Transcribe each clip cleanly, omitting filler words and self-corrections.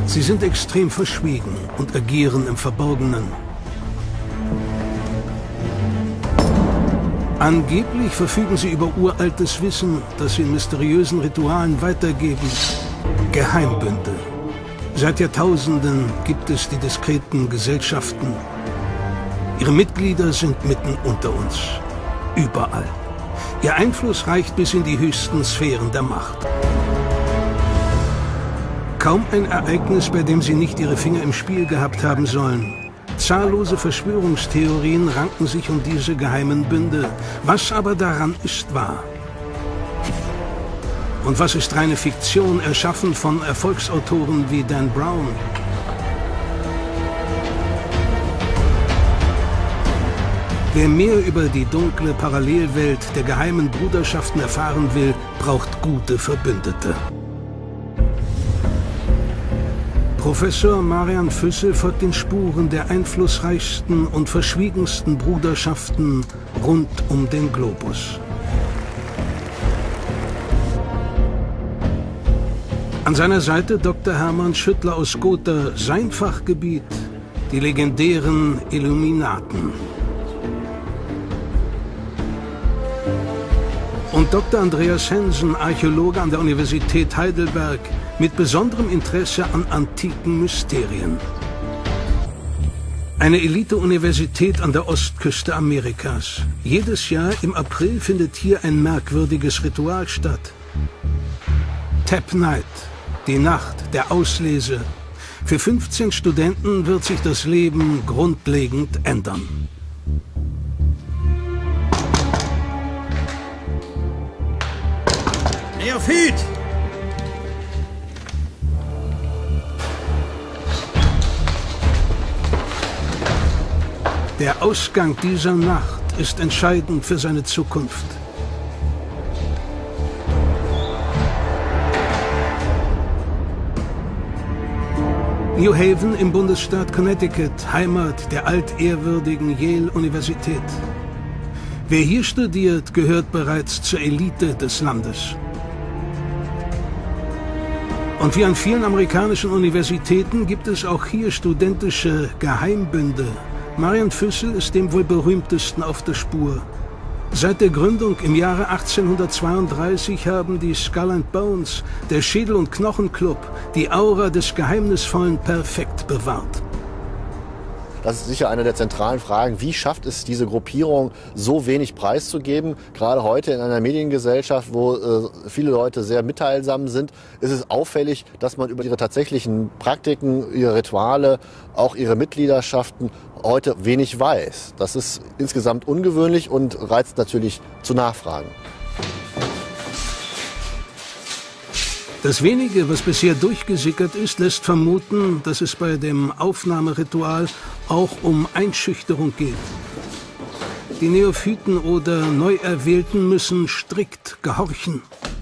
Sie sind extrem verschwiegen und agieren im Verborgenen. Angeblich verfügen sie über uraltes Wissen, das sie in mysteriösen Ritualen weitergeben. Geheimbünde. Seit Jahrtausenden gibt es die diskreten Gesellschaften. Ihre Mitglieder sind mitten unter uns. Überall. Ihr Einfluss reicht bis in die höchsten Sphären der Macht. Kaum ein Ereignis, bei dem sie nicht ihre Finger im Spiel gehabt haben sollen. Zahllose Verschwörungstheorien ranken sich um diese geheimen Bünde. Was aber daran ist wahr? Und was ist reine Fiktion, erschaffen von Erfolgsautoren wie Dan Brown? Wer mehr über die dunkle Parallelwelt der geheimen Bruderschaften erfahren will, braucht gute Verbündete. Professor Marian Füssel folgt den Spuren der einflussreichsten und verschwiegensten Bruderschaften rund um den Globus. An seiner Seite Dr. Hermann Schüttler aus Gotha, sein Fachgebiet, die legendären Illuminaten. Und Dr. Andreas Hensen, Archäologe an der Universität Heidelberg, mit besonderem Interesse an antiken Mysterien. Eine Elite-Universität an der Ostküste Amerikas. Jedes Jahr im April findet hier ein merkwürdiges Ritual statt. Tap Night, die Nacht der Auslese. Für 15 Studenten wird sich das Leben grundlegend ändern. Neophyt! Der Ausgang dieser Nacht ist entscheidend für seine Zukunft. New Haven im Bundesstaat Connecticut, Heimat der altehrwürdigen Yale-Universität. Wer hier studiert, gehört bereits zur Elite des Landes. Und wie an vielen amerikanischen Universitäten gibt es auch hier studentische Geheimbünde. Marian Füssel ist dem wohl berühmtesten auf der Spur. Seit der Gründung im Jahre 1832 haben die Skull and Bones, der Schädel- und Knochenclub, die Aura des Geheimnisvollen perfekt bewahrt. Das ist sicher eine der zentralen Fragen. Wie schafft es diese Gruppierung, so wenig preiszugeben? Gerade heute in einer Mediengesellschaft, wo viele Leute sehr mitteilsam sind, ist es auffällig, dass man über ihre tatsächlichen Praktiken, ihre Rituale, auch ihre Mitgliederschaften heute wenig weiß. Das ist insgesamt ungewöhnlich und reizt natürlich zu Nachfragen. Das Wenige, was bisher durchgesickert ist, lässt vermuten, dass es bei dem Aufnahmeritual auch um Einschüchterung geht. Die Neophyten oder Neuerwählten müssen strikt gehorchen.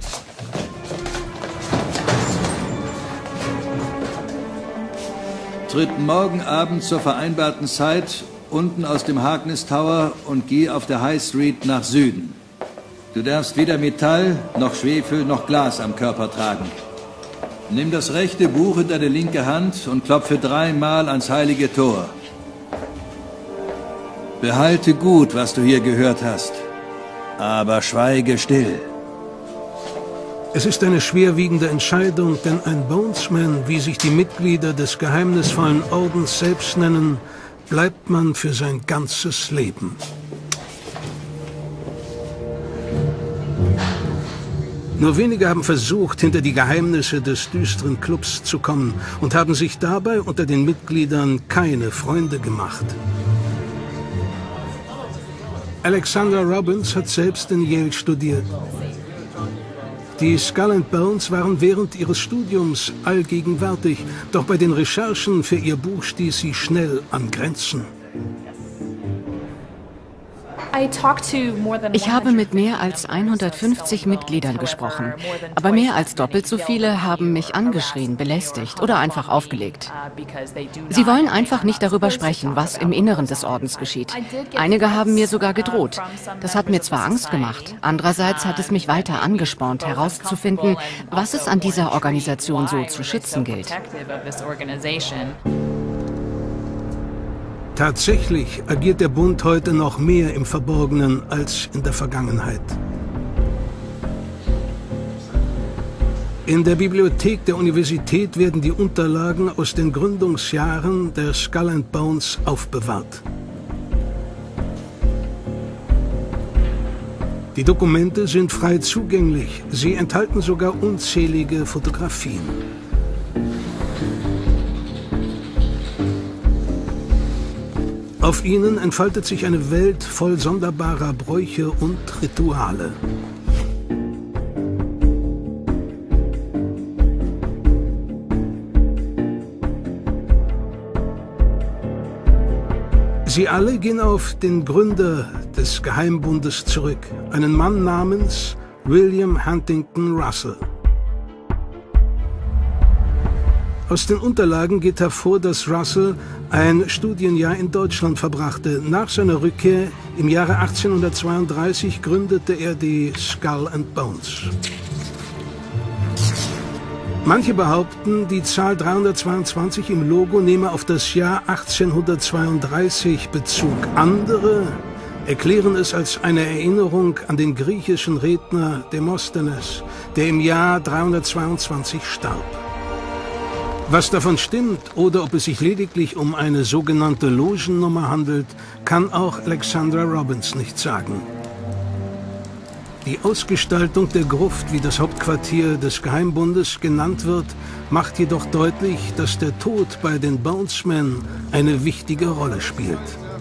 Tritt morgen Abend zur vereinbarten Zeit unten aus dem Harkness Tower und geh auf der High Street nach Süden. Du darfst weder Metall, noch Schwefel, noch Glas am Körper tragen. Nimm das rechte Buch in deine linke Hand und klopfe 3-mal ans heilige Tor. Behalte gut, was du hier gehört hast, aber schweige still. Es ist eine schwerwiegende Entscheidung, denn ein Bonesman, wie sich die Mitglieder des geheimnisvollen Ordens selbst nennen, bleibt man für sein ganzes Leben. Nur wenige haben versucht, hinter die Geheimnisse des düsteren Clubs zu kommen und haben sich dabei unter den Mitgliedern keine Freunde gemacht. Alexandra Robbins hat selbst in Yale studiert. Die Skull and Bones waren während ihres Studiums allgegenwärtig, doch bei den Recherchen für ihr Buch stieß sie schnell an Grenzen. Ich habe mit mehr als 150 Mitgliedern gesprochen, aber mehr als doppelt so viele haben mich angeschrien, belästigt oder einfach aufgelegt. Sie wollen einfach nicht darüber sprechen, was im Inneren des Ordens geschieht. Einige haben mir sogar gedroht. Das hat mir zwar Angst gemacht, andererseits hat es mich weiter angespornt, herauszufinden, was es an dieser Organisation so zu schützen gilt. Tatsächlich agiert der Bund heute noch mehr im Verborgenen als in der Vergangenheit. In der Bibliothek der Universität werden die Unterlagen aus den Gründungsjahren der Skull and Bones aufbewahrt. Die Dokumente sind frei zugänglich. Sie enthalten sogar unzählige Fotografien. Auf ihnen entfaltet sich eine Welt voll sonderbarer Bräuche und Rituale. Sie alle gehen auf den Gründer des Geheimbundes zurück, einen Mann namens William Huntington Russell. Aus den Unterlagen geht hervor, dass Russell ein Studienjahr in Deutschland verbrachte. Nach seiner Rückkehr im Jahre 1832 gründete er die Skull and Bones. Manche behaupten, die Zahl 322 im Logo nehme auf das Jahr 1832 Bezug. Andere erklären es als eine Erinnerung an den griechischen Redner Demosthenes, der im Jahr 322 starb. Was davon stimmt oder ob es sich lediglich um eine sogenannte Logennummer handelt, kann auch Alexandra Robbins nicht sagen. Die Ausgestaltung der Gruft, wie das Hauptquartier des Geheimbundes genannt wird, macht jedoch deutlich, dass der Tod bei den Bonesmen eine wichtige Rolle spielt.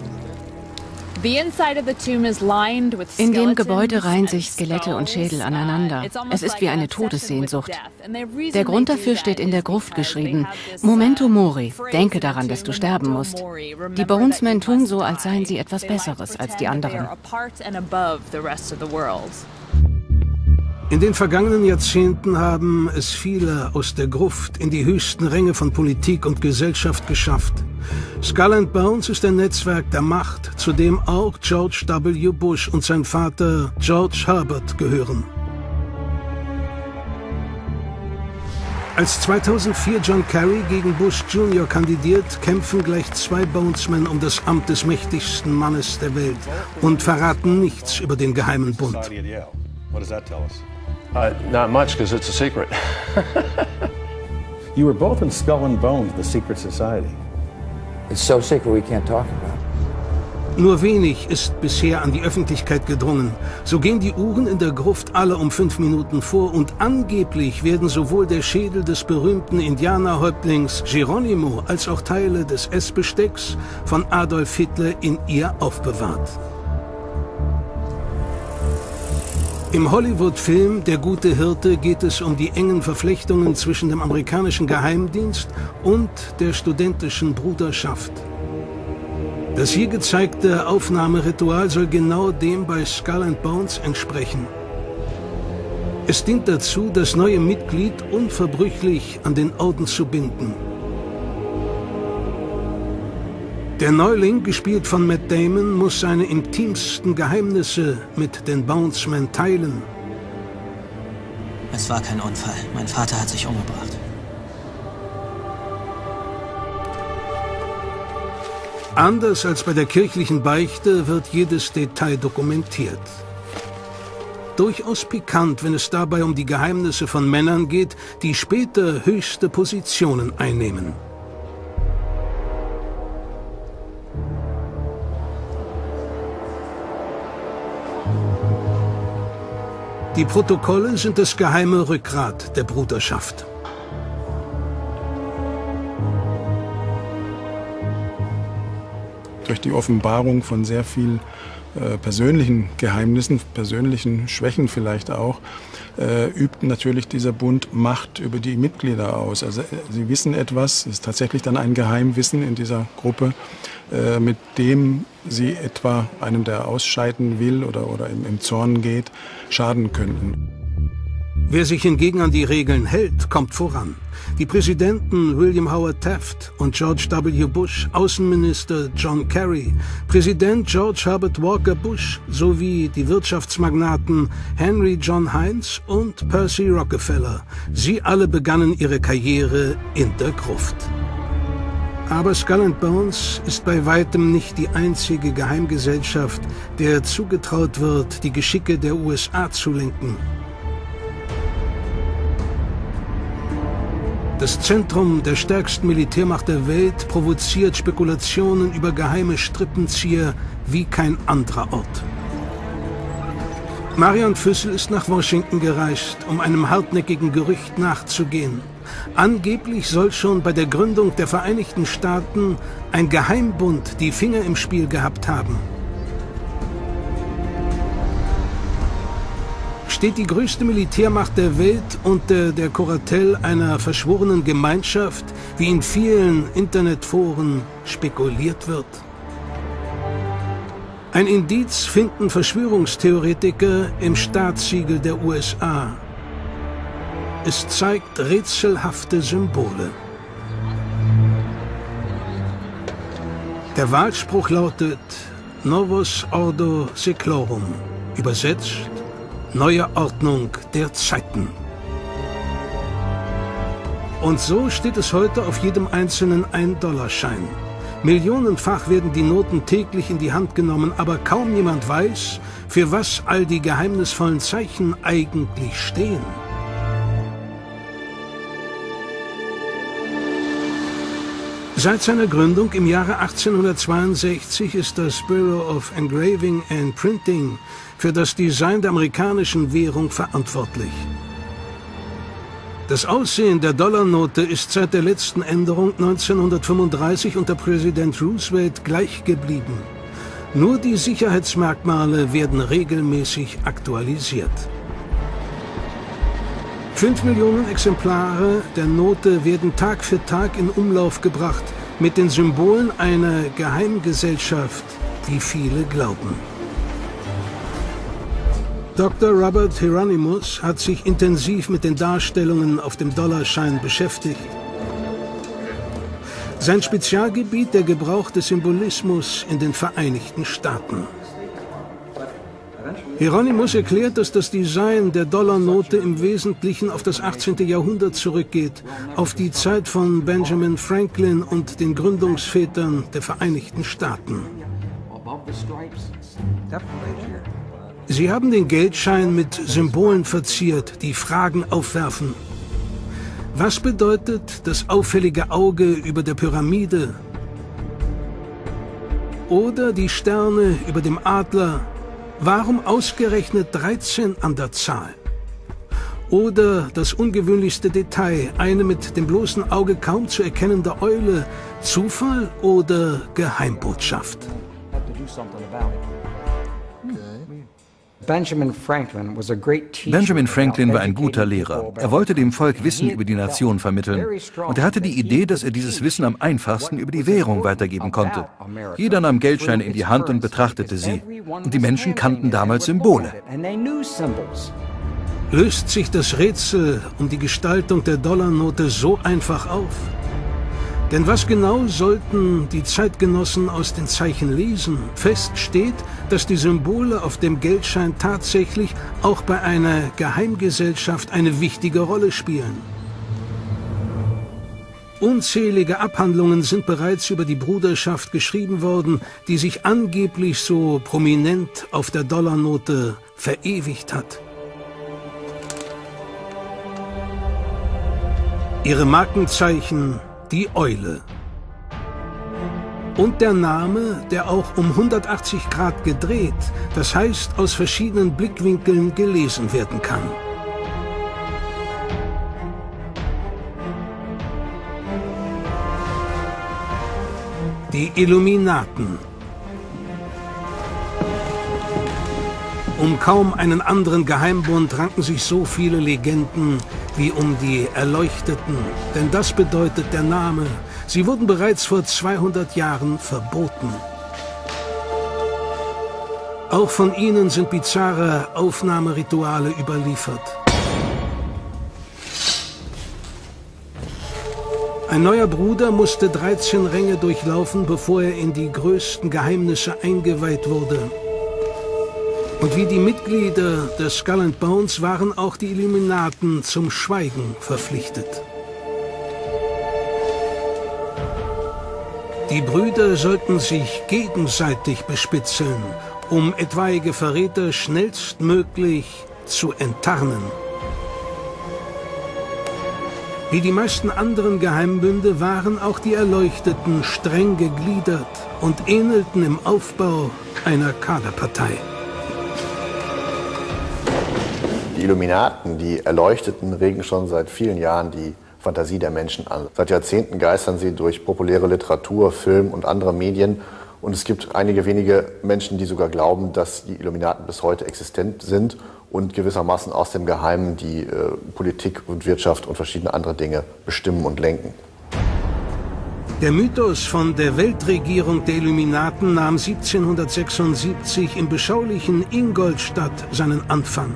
In dem Gebäude reihen sich Skelette und Schädel aneinander. Es ist wie eine Todessehnsucht. Der Grund dafür steht in der Gruft geschrieben. Memento mori, denke daran, dass du sterben musst. Die Bonesmen tun so, als seien sie etwas Besseres als die anderen. In den vergangenen Jahrzehnten haben es viele aus der Gruft in die höchsten Ränge von Politik und Gesellschaft geschafft. Skull and Bones ist ein Netzwerk der Macht, zu dem auch George W. Bush und sein Vater George Herbert gehören. Als 2004 John Kerry gegen Bush Jr. kandidiert, kämpfen gleich zwei Bonesmen um das Amt des mächtigsten Mannes der Welt und verraten nichts über den geheimen Bund. Not much, because it's a secret. You were both in Skull and Bones, the secret society. It's so secret we can't talk about. Nur wenig ist bisher an die Öffentlichkeit gedrungen. So gehen die Uhren in der Gruft alle um 5 Minuten vor und angeblich werden sowohl der Schädel des berühmten Indianerhäuptlings Geronimo als auch Teile des Essbestecks von Adolf Hitler in ihr aufbewahrt. Im Hollywood-Film Der gute Hirte geht es um die engen Verflechtungen zwischen dem amerikanischen Geheimdienst und der studentischen Bruderschaft. Das hier gezeigte Aufnahmeritual soll genau dem bei Skull and Bones entsprechen. Es dient dazu, das neue Mitglied unverbrüchlich an den Orden zu binden. Der Neuling, gespielt von Matt Damon, muss seine intimsten Geheimnisse mit den Bonesmen teilen. Es war kein Unfall. Mein Vater hat sich umgebracht. Anders als bei der kirchlichen Beichte wird jedes Detail dokumentiert. Durchaus pikant, wenn es dabei um die Geheimnisse von Männern geht, die später höchste Positionen einnehmen. Die Protokolle sind das geheime Rückgrat der Bruderschaft. Durch die Offenbarung von sehr viel persönlichen Geheimnissen, persönlichen Schwächen vielleicht auch, übt natürlich dieser Bund Macht über die Mitglieder aus. Also sie wissen etwas, es ist tatsächlich dann ein Geheimwissen in dieser Gruppe, mit dem sie etwa einem, der ausscheiden will oder im Zorn geht, schaden könnten. Wer sich hingegen an die Regeln hält, kommt voran. Die Präsidenten William Howard Taft und George W. Bush, Außenminister John Kerry, Präsident George Herbert Walker Bush sowie die Wirtschaftsmagnaten Henry John Heinz und Percy Rockefeller. Sie alle begannen ihre Karriere in der Gruft. Aber Skull and Bones ist bei weitem nicht die einzige Geheimgesellschaft, der zugetraut wird, die Geschicke der USA zu lenken. Das Zentrum der stärksten Militärmacht der Welt provoziert Spekulationen über geheime Strippenzieher wie kein anderer Ort. Marion Füssel ist nach Washington gereist, um einem hartnäckigen Gerücht nachzugehen. Angeblich soll schon bei der Gründung der Vereinigten Staaten ein Geheimbund die Finger im Spiel gehabt haben. Steht die größte Militärmacht der Welt unter der Kuratel einer verschworenen Gemeinschaft, wie in vielen Internetforen spekuliert wird? Ein Indiz finden Verschwörungstheoretiker im Staatssiegel der USA. Es zeigt rätselhafte Symbole. Der Wahlspruch lautet Novus Ordo Seclorum, übersetzt Neue Ordnung der Zeiten. Und so steht es heute auf jedem einzelnen $1-Schein. Millionenfach werden die Noten täglich in die Hand genommen, aber kaum jemand weiß, für was all die geheimnisvollen Zeichen eigentlich stehen. Seit seiner Gründung im Jahre 1862 ist das Bureau of Engraving and Printing für das Design der amerikanischen Währung verantwortlich. Das Aussehen der Dollarnote ist seit der letzten Änderung 1935 unter Präsident Roosevelt gleich geblieben. Nur die Sicherheitsmerkmale werden regelmäßig aktualisiert. 5 Millionen Exemplare der Note werden Tag für Tag in Umlauf gebracht mit den Symbolen einer Geheimgesellschaft, wie viele glauben. Dr. Robert Hieronymus hat sich intensiv mit den Darstellungen auf dem $Schein beschäftigt. Sein Spezialgebiet der Gebrauch des Symbolismus in den Vereinigten Staaten. Hieronymus erklärt, dass das Design der Dollarnote im Wesentlichen auf das 18. Jahrhundert zurückgeht, auf die Zeit von Benjamin Franklin und den Gründungsvätern der Vereinigten Staaten. Sie haben den Geldschein mit Symbolen verziert, die Fragen aufwerfen. Was bedeutet das auffällige Auge über der Pyramide? Oder die Sterne über dem Adler? Warum ausgerechnet 13 an der Zahl? Oder das ungewöhnlichste Detail, eine mit dem bloßen Auge kaum zu erkennende Eule, Zufall oder Geheimbotschaft? Benjamin Franklin war ein guter Lehrer. Er wollte dem Volk Wissen über die Nation vermitteln. Und er hatte die Idee, dass er dieses Wissen am einfachsten über die Währung weitergeben konnte. Jeder nahm Geldscheine in die Hand und betrachtete sie. Und die Menschen kannten damals Symbole. Löst sich das Rätsel um die Gestaltung der Dollarnote so einfach auf? Denn was genau sollten die Zeitgenossen aus den Zeichen lesen? Fest steht, dass die Symbole auf dem Geldschein tatsächlich auch bei einer Geheimgesellschaft eine wichtige Rolle spielen. Unzählige Abhandlungen sind bereits über die Bruderschaft geschrieben worden, die sich angeblich so prominent auf der Dollarnote verewigt hat. Ihre Markenzeichen: die Eule. Und der Name, der auch um 180 Grad gedreht, das heißt aus verschiedenen Blickwinkeln gelesen werden kann. Die Illuminaten. Um kaum einen anderen Geheimbund ranken sich so viele Legenden wie um die Erleuchteten. Denn das bedeutet der Name. Sie wurden bereits vor 200 Jahren verboten. Auch von ihnen sind bizarre Aufnahmerituale überliefert. Ein neuer Bruder musste 13 Ränge durchlaufen, bevor er in die größten Geheimnisse eingeweiht wurde. Und wie die Mitglieder des Skull and Bones waren auch die Illuminaten zum Schweigen verpflichtet. Die Brüder sollten sich gegenseitig bespitzeln, um etwaige Verräter schnellstmöglich zu enttarnen. Wie die meisten anderen Geheimbünde waren auch die Erleuchteten streng gegliedert und ähnelten im Aufbau einer Kaderpartei. Die Illuminaten, die Erleuchteten, regen schon seit vielen Jahren die Fantasie der Menschen an. Seit Jahrzehnten geistern sie durch populäre Literatur, Film und andere Medien. Und es gibt einige wenige Menschen, die sogar glauben, dass die Illuminaten bis heute existent sind und gewissermaßen aus dem Geheimen die Politik und Wirtschaft und verschiedene andere Dinge bestimmen und lenken. Der Mythos von der Weltregierung der Illuminaten nahm 1776 im beschaulichen Ingolstadt seinen Anfang.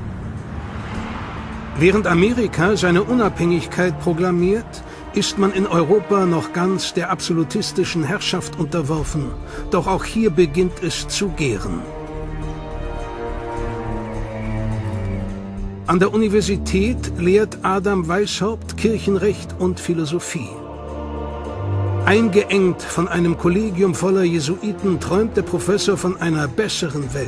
Während Amerika seine Unabhängigkeit proklamiert, ist man in Europa noch ganz der absolutistischen Herrschaft unterworfen. Doch auch hier beginnt es zu gären. An der Universität lehrt Adam Weishaupt Kirchenrecht und Philosophie. Eingeengt von einem Kollegium voller Jesuiten träumt der Professor von einer besseren Welt.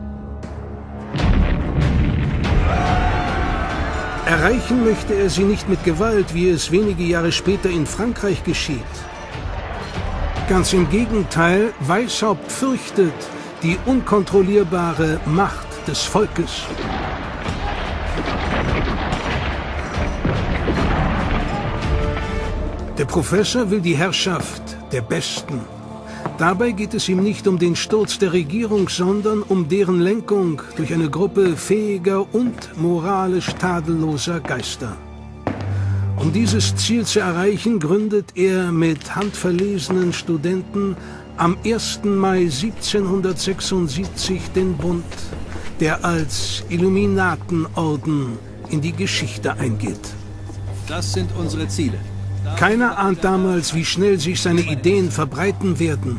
Erreichen möchte er sie nicht mit Gewalt, wie es wenige Jahre später in Frankreich geschieht. Ganz im Gegenteil, Weishaupt fürchtet die unkontrollierbare Macht des Volkes. Der Professor will die Herrschaft der Besten. Dabei geht es ihm nicht um den Sturz der Regierung, sondern um deren Lenkung durch eine Gruppe fähiger und moralisch tadelloser Geister. Um dieses Ziel zu erreichen, gründet er mit handverlesenen Studenten am 1. Mai 1776 den Bund, der als Illuminatenorden in die Geschichte eingeht. Das sind unsere Ziele. Keiner ahnt damals, wie schnell sich seine Ideen verbreiten werden.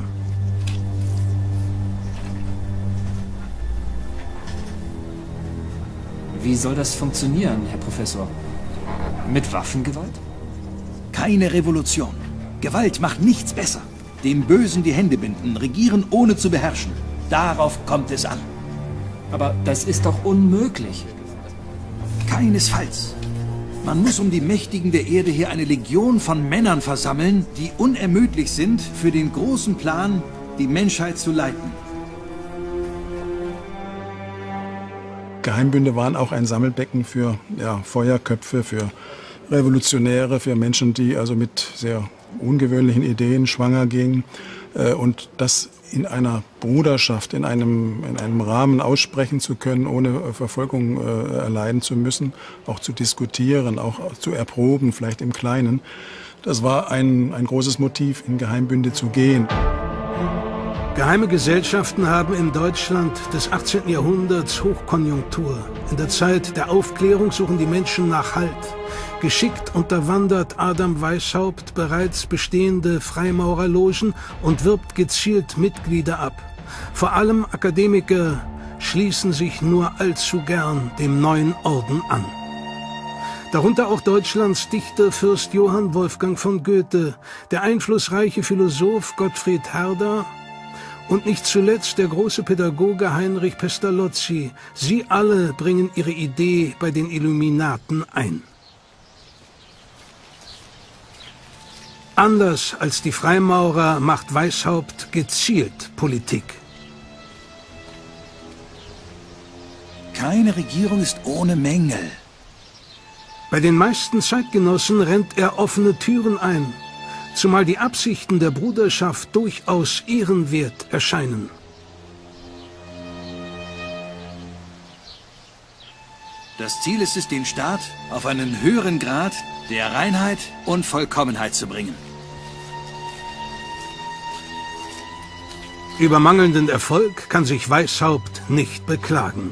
Wie soll das funktionieren, Herr Professor? Mit Waffengewalt? Keine Revolution. Gewalt macht nichts besser. Dem Bösen die Hände binden, regieren ohne zu beherrschen. Darauf kommt es an. Aber das ist doch unmöglich. Keinesfalls. Man muss um die Mächtigen der Erde her eine Legion von Männern versammeln, die unermüdlich sind, für den großen Plan, die Menschheit zu leiten. Geheimbünde waren auch ein Sammelbecken für Feuerköpfe, für Revolutionäre, für Menschen, die also mit sehr ungewöhnlichen Ideen schwanger gingen. Und das in einer Bruderschaft, in einem Rahmen aussprechen zu können, ohne Verfolgung erleiden zu müssen, auch zu diskutieren, auch zu erproben, vielleicht im Kleinen. Das war ein großes Motiv, in Geheimbünde zu gehen. Geheime Gesellschaften haben in Deutschland des 18. Jahrhunderts Hochkonjunktur. In der Zeit der Aufklärung suchen die Menschen nach Halt. Geschickt unterwandert Adam Weishaupt bereits bestehende Freimaurerlogen und wirbt gezielt Mitglieder ab. Vor allem Akademiker schließen sich nur allzu gern dem neuen Orden an. Darunter auch Deutschlands Dichterfürst Johann Wolfgang von Goethe, der einflussreiche Philosoph Gottfried Herder und nicht zuletzt der große Pädagoge Heinrich Pestalozzi. Sie alle bringen ihre Idee bei den Illuminaten ein. Anders als die Freimaurer macht Weishaupt gezielt Politik. Keine Regierung ist ohne Mängel. Bei den meisten Zeitgenossen rennt er offene Türen ein, zumal die Absichten der Bruderschaft durchaus ehrenwert erscheinen. Das Ziel ist es, den Staat auf einen höheren Grad der Reinheit und Vollkommenheit zu bringen. Über mangelnden Erfolg kann sich Weishaupt nicht beklagen.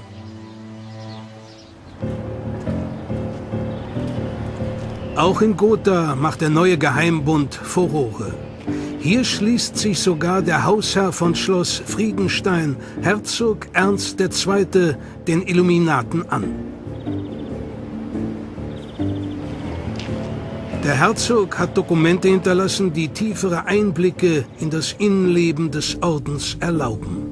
Auch in Gotha macht der neue Geheimbund Furore. Hier schließt sich sogar der Hausherr von Schloss Friedenstein, Herzog Ernst II., den Illuminaten an. Der Herzog hat Dokumente hinterlassen, die tiefere Einblicke in das Innenleben des Ordens erlauben.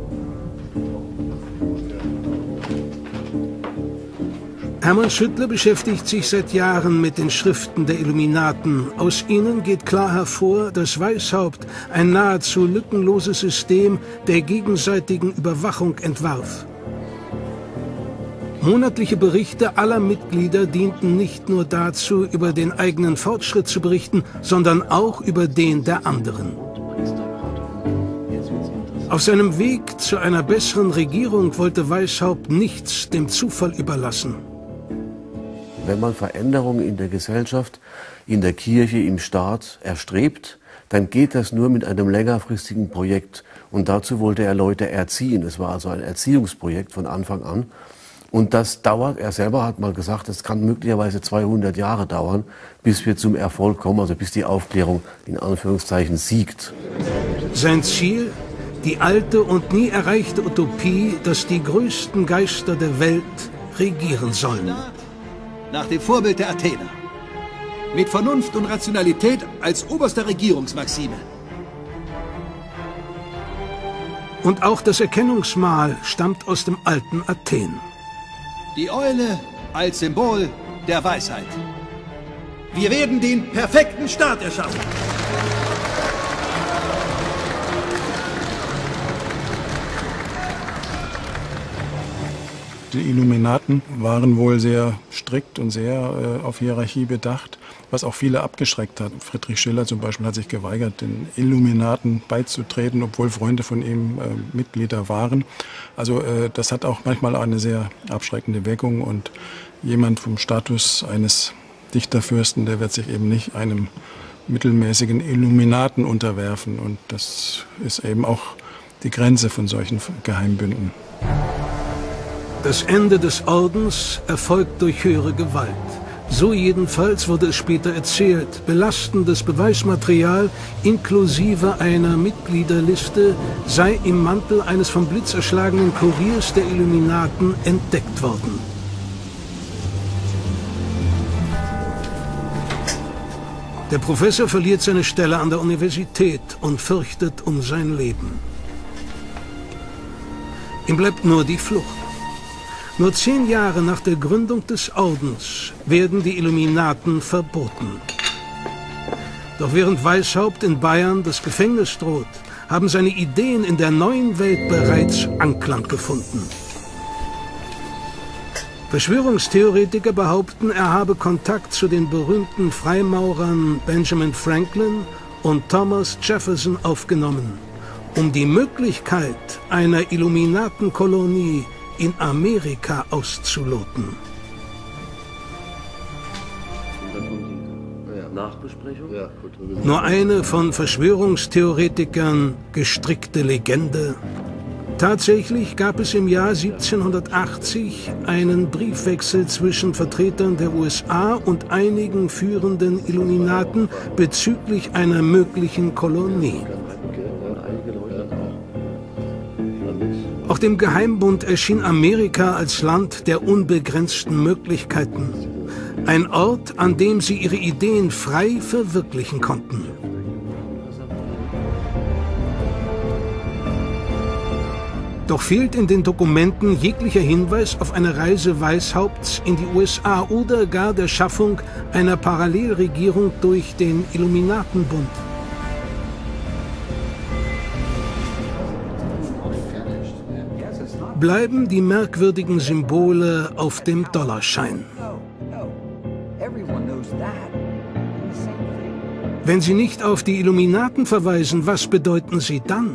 Hermann Schüttler beschäftigt sich seit Jahren mit den Schriften der Illuminaten. Aus ihnen geht klar hervor, dass Weishaupt ein nahezu lückenloses System der gegenseitigen Überwachung entwarf. Monatliche Berichte aller Mitglieder dienten nicht nur dazu, über den eigenen Fortschritt zu berichten, sondern auch über den der anderen. Auf seinem Weg zu einer besseren Regierung wollte Weishaupt nichts dem Zufall überlassen. Wenn man Veränderungen in der Gesellschaft, in der Kirche, im Staat erstrebt, dann geht das nur mit einem längerfristigen Projekt. Und dazu wollte er Leute erziehen. Es war also ein Erziehungsprojekt von Anfang an. Und das dauert, er selber hat mal gesagt, es kann möglicherweise 200 Jahre dauern, bis wir zum Erfolg kommen, also bis die Aufklärung in Anführungszeichen siegt. Sein Ziel? Die alte und nie erreichte Utopie, dass die größten Geister der Welt regieren sollen. Nach dem Vorbild der Athener. Mit Vernunft und Rationalität als oberster Regierungsmaxime. Und auch das Erkennungsmal stammt aus dem alten Athen. Die Eule als Symbol der Weisheit. Wir werden den perfekten Staat erschaffen. Die Illuminaten waren wohl sehr strikt und sehr auf Hierarchie bedacht, was auch viele abgeschreckt hat. Friedrich Schiller zum Beispiel hat sich geweigert, den Illuminaten beizutreten, obwohl Freunde von ihm Mitglieder waren. Also das hat auch manchmal eine sehr abschreckende Wirkung und jemand vom Status eines Dichterfürsten, der wird sich eben nicht einem mittelmäßigen Illuminaten unterwerfen. Und das ist eben auch die Grenze von solchen Geheimbünden. Das Ende des Ordens erfolgt durch höhere Gewalt. So jedenfalls wurde es später erzählt. Belastendes Beweismaterial inklusive einer Mitgliederliste sei im Mantel eines vom Blitz erschlagenen Kuriers der Illuminaten entdeckt worden. Der Professor verliert seine Stelle an der Universität und fürchtet um sein Leben. Ihm bleibt nur die Flucht. Nur 10 Jahre nach der Gründung des Ordens werden die Illuminaten verboten. Doch während Weishaupt in Bayern das Gefängnis droht, haben seine Ideen in der neuen Welt bereits Anklang gefunden. Verschwörungstheoretiker behaupten, er habe Kontakt zu den berühmten Freimaurern Benjamin Franklin und Thomas Jefferson aufgenommen, um die Möglichkeit einer Illuminatenkolonie in Amerika auszuloten. Nur eine von Verschwörungstheoretikern gestrickte Legende. Tatsächlich gab es im Jahr 1780 einen Briefwechsel zwischen Vertretern der USA und einigen führenden Illuminaten bezüglich einer möglichen Kolonie. Auch dem Geheimbund erschien Amerika als Land der unbegrenzten Möglichkeiten. Ein Ort, an dem sie ihre Ideen frei verwirklichen konnten. Doch fehlt in den Dokumenten jeglicher Hinweis auf eine Reise Weishaupts in die USA oder gar der Schaffung einer Parallelregierung durch den Illuminatenbund. Bleiben die merkwürdigen Symbole auf dem Dollarschein. Wenn sie nicht auf die Illuminaten verweisen, was bedeuten sie dann?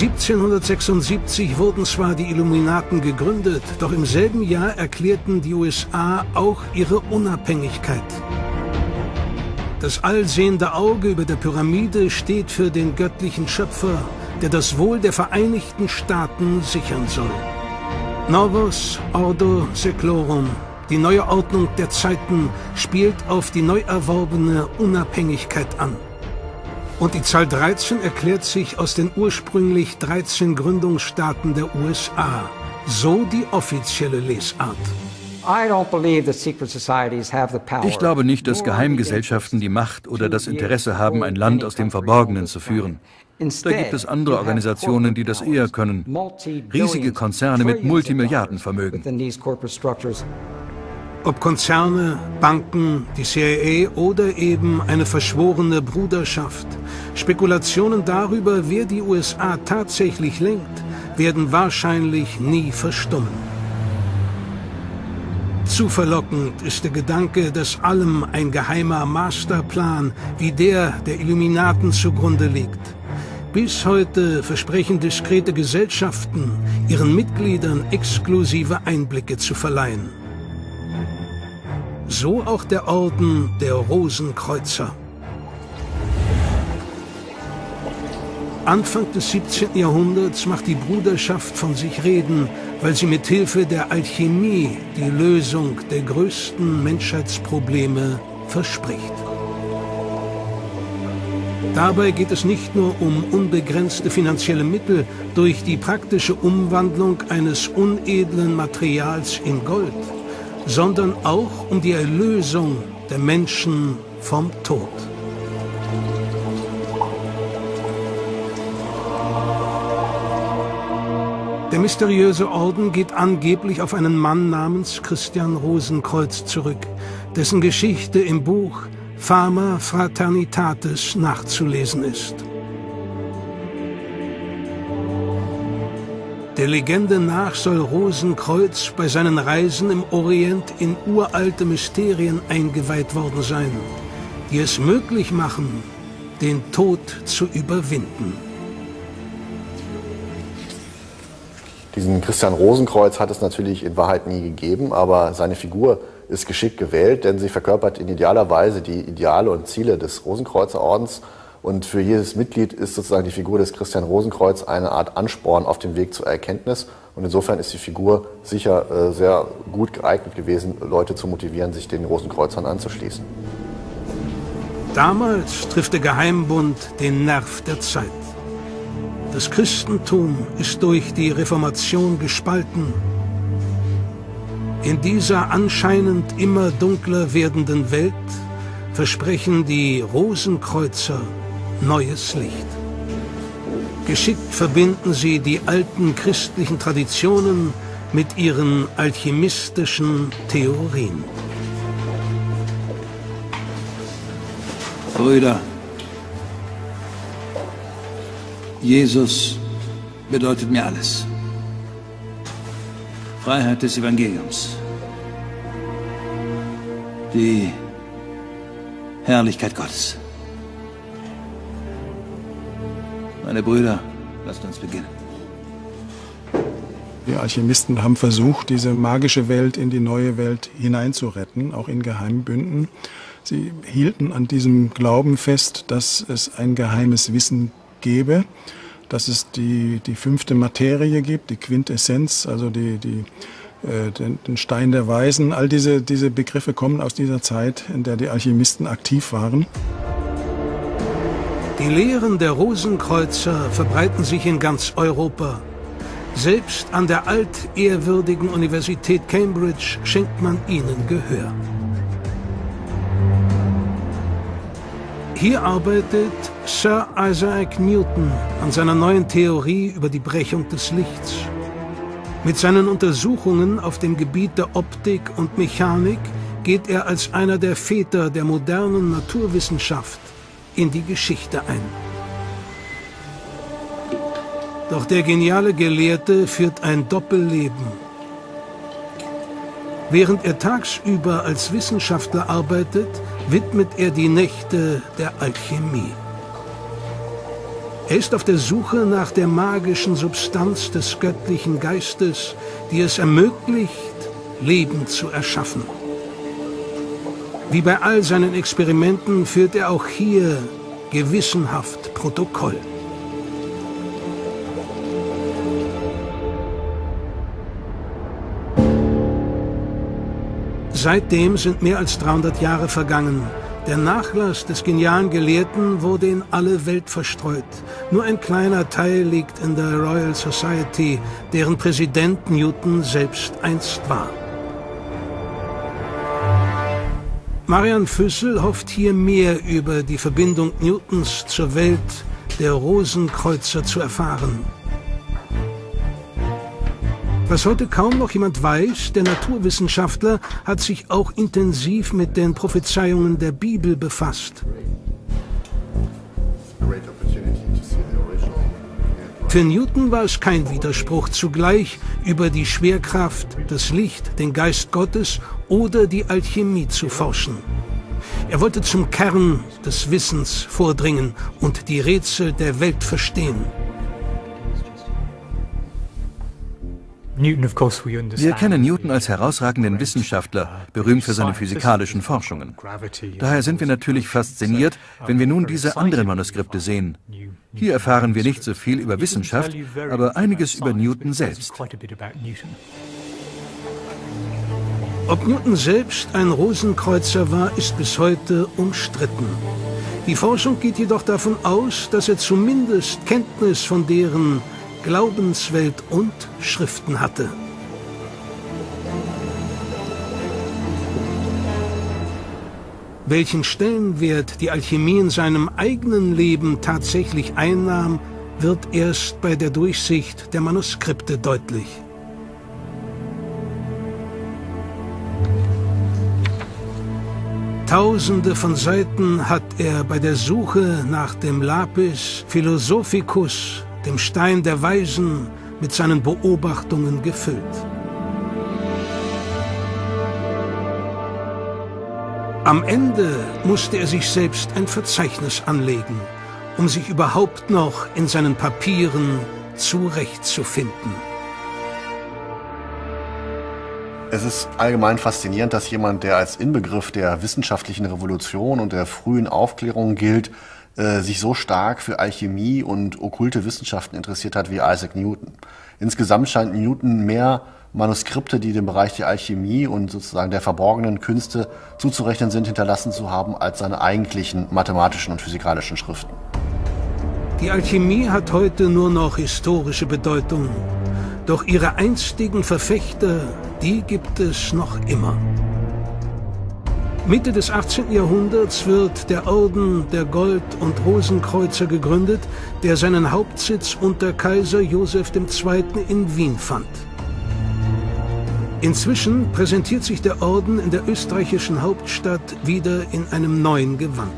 1776 wurden zwar die Illuminaten gegründet, doch im selben Jahr erklärten die USA auch ihre Unabhängigkeit. Das allsehende Auge über der Pyramide steht für den göttlichen Schöpfer, der das Wohl der Vereinigten Staaten sichern soll. Novus Ordo Seclorum, die neue Ordnung der Zeiten, spielt auf die neu erworbene Unabhängigkeit an. Und die Zahl 13 erklärt sich aus den ursprünglich 13 Gründungsstaaten der USA. So die offizielle Lesart. Ich glaube nicht, dass Geheimgesellschaften die Macht oder das Interesse haben, ein Land aus dem Verborgenen zu führen. Da gibt es andere Organisationen, die das eher können. Riesige Konzerne mit Multimilliardenvermögen. Ob Konzerne, Banken, die CIA oder eben eine verschworene Bruderschaft. Spekulationen darüber, wer die USA tatsächlich lenkt, werden wahrscheinlich nie verstummen. Zu verlockend ist der Gedanke, dass allem ein geheimer Masterplan wie der Illuminaten zugrunde liegt. Bis heute versprechen diskrete Gesellschaften, ihren Mitgliedern exklusive Einblicke zu verleihen. So auch der Orden der Rosenkreuzer. Anfang des 17. Jahrhunderts macht die Bruderschaft von sich reden, weil sie mit Hilfe der Alchemie die Lösung der größten Menschheitsprobleme verspricht. Dabei geht es nicht nur um unbegrenzte finanzielle Mittel durch die praktische Umwandlung eines unedlen Materials in Gold, sondern auch um die Erlösung der Menschen vom Tod. Der mysteriöse Orden geht angeblich auf einen Mann namens Christian Rosenkreuz zurück, dessen Geschichte im Buch Fama Fraternitatis nachzulesen ist. Der Legende nach soll Rosenkreuz bei seinen Reisen im Orient in uralte Mysterien eingeweiht worden sein, die es möglich machen, den Tod zu überwinden. Diesen Christian Rosenkreuz hat es natürlich in Wahrheit nie gegeben, aber seine Figur ist geschickt gewählt, denn sie verkörpert in idealer Weise die Ideale und Ziele des Rosenkreuzerordens. Und für jedes Mitglied ist sozusagen die Figur des Christian Rosenkreuz eine Art Ansporn auf dem Weg zur Erkenntnis. Und insofern ist die Figur sicher sehr gut geeignet gewesen, Leute zu motivieren, sich den Rosenkreuzern anzuschließen. Damals trifft der Geheimbund den Nerv der Zeit. Das Christentum ist durch die Reformation gespalten. In dieser anscheinend immer dunkler werdenden Welt versprechen die Rosenkreuzer neues Licht. Geschickt verbinden sie die alten christlichen Traditionen mit ihren alchemistischen Theorien. Brüder, Jesus bedeutet mir alles. Freiheit des Evangeliums. Die Herrlichkeit Gottes. Meine Brüder, lasst uns beginnen. Die Alchemisten haben versucht, diese magische Welt in die neue Welt hineinzuretten, auch in Geheimbünden. Sie hielten an diesem Glauben fest, dass es ein geheimes Wissen gäbe, dass es die fünfte Materie gibt, die Quintessenz, also den Stein der Weisen. All diese Begriffe kommen aus dieser Zeit, in der die Alchemisten aktiv waren. Die Lehren der Rosenkreuzer verbreiten sich in ganz Europa. Selbst an der altehrwürdigen Universität Cambridge schenkt man ihnen Gehör. Hier arbeitet Sir Isaac Newton an seiner neuen Theorie über die Brechung des Lichts. Mit seinen Untersuchungen auf dem Gebiet der Optik und Mechanik geht er als einer der Väter der modernen Naturwissenschaft in die Geschichte ein. Doch der geniale Gelehrte führt ein Doppelleben. Während er tagsüber als Wissenschaftler arbeitet, widmet er die Nächte der Alchemie. Er ist auf der Suche nach der magischen Substanz des göttlichen Geistes, die es ermöglicht, Leben zu erschaffen. Wie bei all seinen Experimenten führt er auch hier gewissenhaft Protokoll. Seitdem sind mehr als 300 Jahre vergangen. Der Nachlass des genialen Gelehrten wurde in alle Welt verstreut. Nur ein kleiner Teil liegt in der Royal Society, deren Präsident Newton selbst einst war. Marian Füssel hofft hier mehr über die Verbindung Newtons zur Welt der Rosenkreuzer zu erfahren. Was heute kaum noch jemand weiß, der Naturwissenschaftler hat sich auch intensiv mit den Prophezeiungen der Bibel befasst. Für Newton war es kein Widerspruch, zugleich über die Schwerkraft, das Licht, den Geist Gottes oder die Alchemie zu forschen. Er wollte zum Kern des Wissens vordringen und die Rätsel der Welt verstehen. Wir kennen Newton als herausragenden Wissenschaftler, berühmt für seine physikalischen Forschungen. Daher sind wir natürlich fasziniert, wenn wir nun diese anderen Manuskripte sehen. Hier erfahren wir nicht so viel über Wissenschaft, aber einiges über Newton selbst. Ob Newton selbst ein Rosenkreuzer war, ist bis heute umstritten. Die Forschung geht jedoch davon aus, dass er zumindest Kenntnis von deren Glaubenswelt und Schriften hatte. Welchen Stellenwert die Alchemie in seinem eigenen Leben tatsächlich einnahm, wird erst bei der Durchsicht der Manuskripte deutlich. Tausende von Seiten hat er bei der Suche nach dem Lapis Philosophicus, dem Stein der Weisen, mit seinen Beobachtungen gefüllt. Am Ende musste er sich selbst ein Verzeichnis anlegen, um sich überhaupt noch in seinen Papieren zurechtzufinden. Es ist allgemein faszinierend, dass jemand, der als Inbegriff der wissenschaftlichen Revolution und der frühen Aufklärung gilt, sich so stark für Alchemie und okkulte Wissenschaften interessiert hat wie Isaac Newton. Insgesamt scheint Newton mehr Manuskripte, die dem Bereich der Alchemie und sozusagen der verborgenen Künste zuzurechnen sind, hinterlassen zu haben, als seine eigentlichen mathematischen und physikalischen Schriften. Die Alchemie hat heute nur noch historische Bedeutung. Doch ihre einstigen Verfechter, die gibt es noch immer. Mitte des 18. Jahrhunderts wird der Orden der Gold- und Rosenkreuzer gegründet, der seinen Hauptsitz unter Kaiser Joseph II. In Wien fand. Inzwischen präsentiert sich der Orden in der österreichischen Hauptstadt wieder in einem neuen Gewand.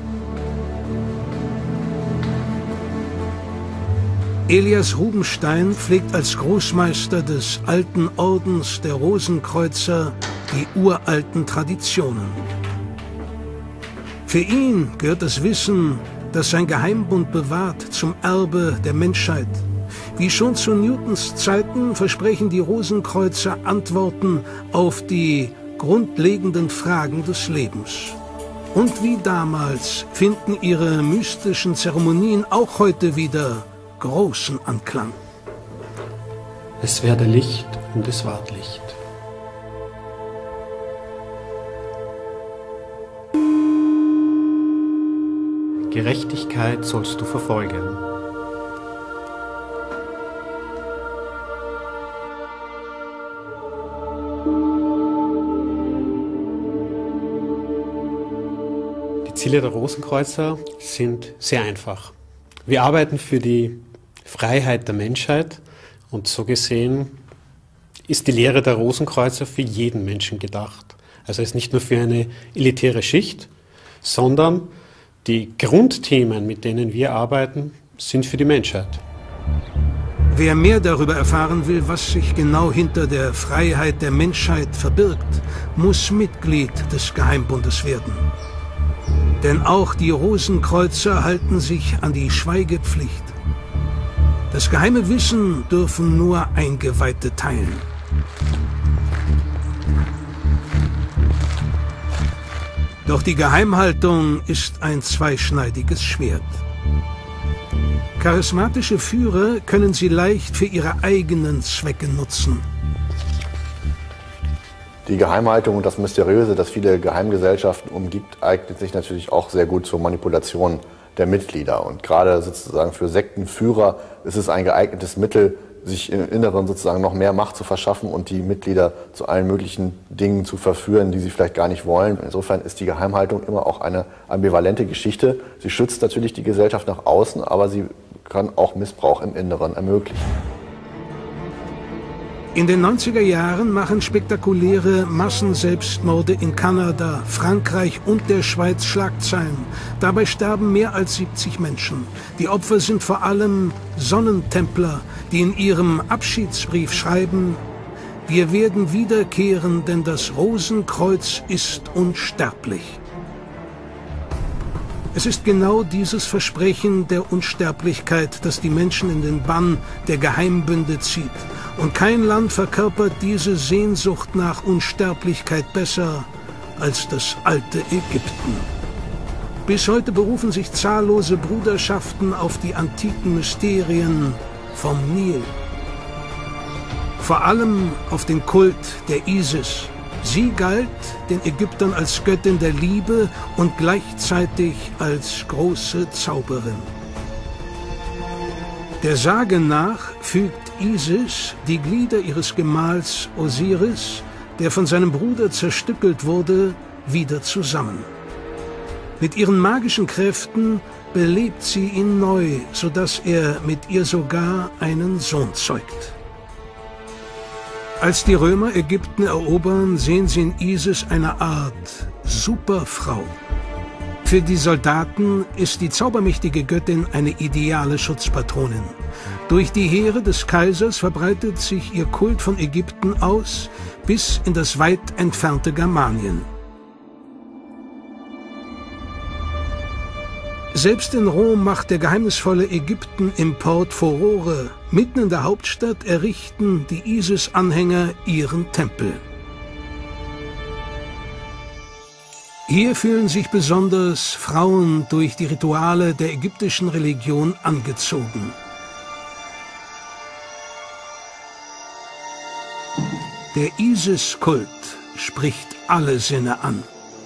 Elias Rubenstein pflegt als Großmeister des alten Ordens der Rosenkreuzer die uralten Traditionen. Für ihn gehört das Wissen, das sein Geheimbund bewahrt, zum Erbe der Menschheit. Wie schon zu Newtons Zeiten versprechen die Rosenkreuzer Antworten auf die grundlegenden Fragen des Lebens. Und wie damals finden ihre mystischen Zeremonien auch heute wieder großen Anklang. Es werde Licht und es ward Licht. Gerechtigkeit sollst du verfolgen. Die Ziele der Rosenkreuzer sind sehr einfach. Wir arbeiten für die Freiheit der Menschheit und so gesehen ist die Lehre der Rosenkreuzer für jeden Menschen gedacht. Also es ist nicht nur für eine elitäre Schicht, sondern die Grundthemen, mit denen wir arbeiten, sind für die Menschheit. Wer mehr darüber erfahren will, was sich genau hinter der Freiheit der Menschheit verbirgt, muss Mitglied des Geheimbundes werden. Denn auch die Rosenkreuzer halten sich an die Schweigepflicht. Das geheime Wissen dürfen nur Eingeweihte teilen. Doch die Geheimhaltung ist ein zweischneidiges Schwert. Charismatische Führer können sie leicht für ihre eigenen Zwecke nutzen. Die Geheimhaltung und das Mysteriöse, das viele Geheimgesellschaften umgibt, eignet sich natürlich auch sehr gut zur Manipulation der Mitglieder. Und gerade sozusagen für Sektenführer ist es ein geeignetes Mittel, sich im Inneren sozusagen noch mehr Macht zu verschaffen und die Mitglieder zu allen möglichen Dingen zu verführen, die sie vielleicht gar nicht wollen. Insofern ist die Geheimhaltung immer auch eine ambivalente Geschichte. Sie schützt natürlich die Gesellschaft nach außen, aber sie kann auch Missbrauch im Inneren ermöglichen. In den 90er Jahren machen spektakuläre Massenselbstmorde in Kanada, Frankreich und der Schweiz Schlagzeilen. Dabei sterben mehr als 70 Menschen. Die Opfer sind vor allem Sonnentempler, die in ihrem Abschiedsbrief schreiben: Wir werden wiederkehren, denn das Rosenkreuz ist unsterblich. Es ist genau dieses Versprechen der Unsterblichkeit, das die Menschen in den Bann der Geheimbünde zieht. Und kein Land verkörpert diese Sehnsucht nach Unsterblichkeit besser als das alte Ägypten. Bis heute berufen sich zahllose Bruderschaften auf die antiken Mysterien vom Nil. Vor allem auf den Kult der Isis. Sie galt den Ägyptern als Göttin der Liebe und gleichzeitig als große Zauberin. Der Sage nach fügt Isis die Glieder ihres Gemahls Osiris, der von seinem Bruder zerstückelt wurde, wieder zusammen. Mit ihren magischen Kräften belebt sie ihn neu, sodass er mit ihr sogar einen Sohn zeugt. Als die Römer Ägypten erobern, sehen sie in Isis eine Art Superfrau. Für die Soldaten ist die zaubermächtige Göttin eine ideale Schutzpatronin. Durch die Heere des Kaisers verbreitet sich ihr Kult von Ägypten aus bis in das weit entfernte Germanien. Selbst in Rom macht der geheimnisvolle Ägypten-Import Furore. Mitten in der Hauptstadt errichten die Isis-Anhänger ihren Tempel. Hier fühlen sich besonders Frauen durch die Rituale der ägyptischen Religion angezogen. Der Isis-Kult spricht alle Sinne an.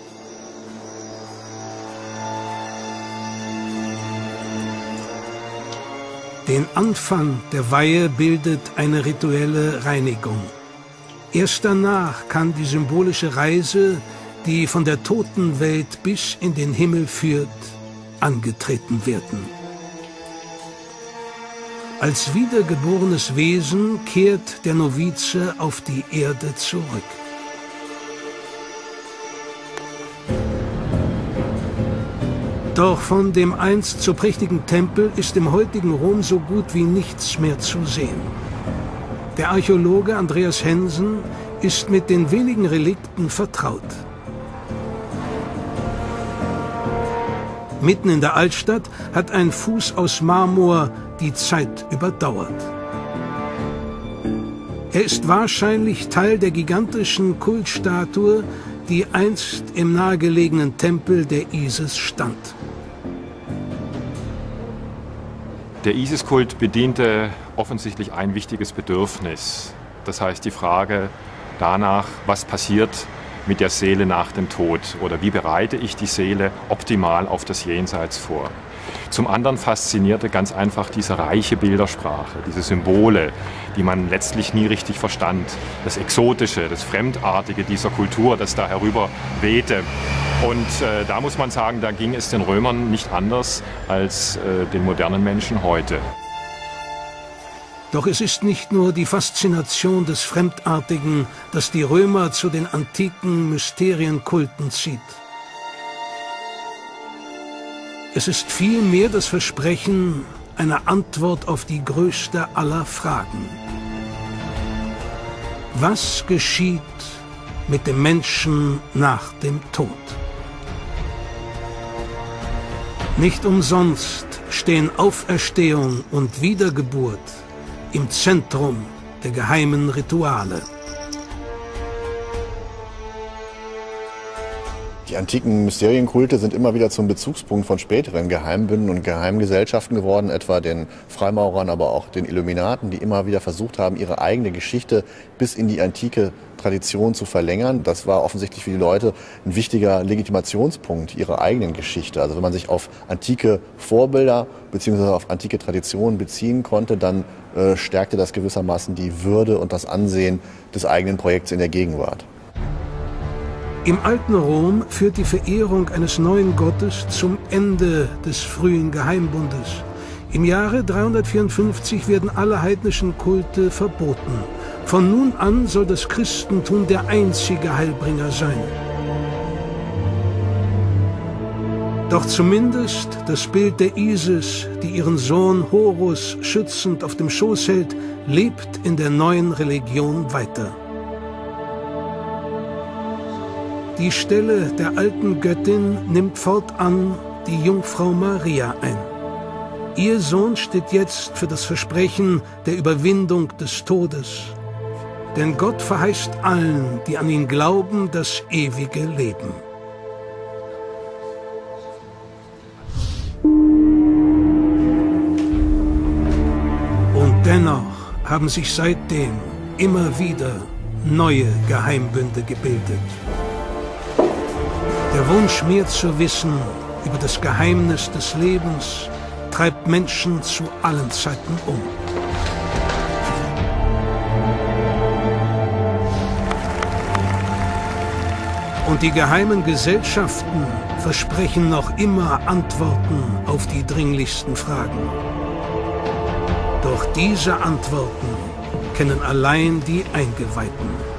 Den Anfang der Weihe bildet eine rituelle Reinigung. Erst danach kann die symbolische Reise, die von der Totenwelt bis in den Himmel führt, angetreten werden. Als wiedergeborenes Wesen kehrt der Novize auf die Erde zurück. Doch von dem einst so prächtigen Tempel ist im heutigen Rom so gut wie nichts mehr zu sehen. Der Archäologe Andreas Hensen ist mit den wenigen Relikten vertraut. Mitten in der Altstadt hat ein Fuß aus Marmor die Zeit überdauert. Er ist wahrscheinlich Teil der gigantischen Kultstatue, die einst im nahegelegenen Tempel der Isis stand. Der Isis-Kult bediente offensichtlich ein wichtiges Bedürfnis. Das heißt die Frage danach, was passiert mit der Seele nach dem Tod oder wie bereite ich die Seele optimal auf das Jenseits vor. Zum anderen faszinierte ganz einfach diese reiche Bildersprache, diese Symbole, die man letztlich nie richtig verstand. Das Exotische, das Fremdartige dieser Kultur, das da herüber wehte. Und da muss man sagen, da ging es den Römern nicht anders als den modernen Menschen heute. Doch es ist nicht nur die Faszination des Fremdartigen, das die Römer zu den antiken Mysterienkulten zieht. Es ist vielmehr das Versprechen einer Antwort auf die größte aller Fragen. Was geschieht mit dem Menschen nach dem Tod? Nicht umsonst stehen Auferstehung und Wiedergeburt im Zentrum der geheimen Rituale. Die antiken Mysterienkulte sind immer wieder zum Bezugspunkt von späteren Geheimbünden und Geheimgesellschaften geworden, etwa den Freimaurern, aber auch den Illuminaten, die immer wieder versucht haben, ihre eigene Geschichte bis in die antike Tradition zu verlängern. Das war offensichtlich für die Leute ein wichtiger Legitimationspunkt ihrer eigenen Geschichte. Also wenn man sich auf antike Vorbilder bzw. auf antike Traditionen beziehen konnte, dann stärkte das gewissermaßen die Würde und das Ansehen des eigenen Projekts in der Gegenwart. Im alten Rom führt die Verehrung eines neuen Gottes zum Ende des frühen Geheimbundes. Im Jahre 354 werden alle heidnischen Kulte verboten. Von nun an soll das Christentum der einzige Heilbringer sein. Doch zumindest das Bild der Isis, die ihren Sohn Horus schützend auf dem Schoß hält, lebt in der neuen Religion weiter. Die Stelle der alten Göttin nimmt fortan die Jungfrau Maria ein. Ihr Sohn steht jetzt für das Versprechen der Überwindung des Todes. Denn Gott verheißt allen, die an ihn glauben, das ewige Leben. Und dennoch haben sich seitdem immer wieder neue Geheimbünde gebildet. Der Wunsch, mehr zu wissen über das Geheimnis des Lebens, treibt Menschen zu allen Zeiten um. Und die geheimen Gesellschaften versprechen noch immer Antworten auf die dringlichsten Fragen. Doch diese Antworten kennen allein die Eingeweihten.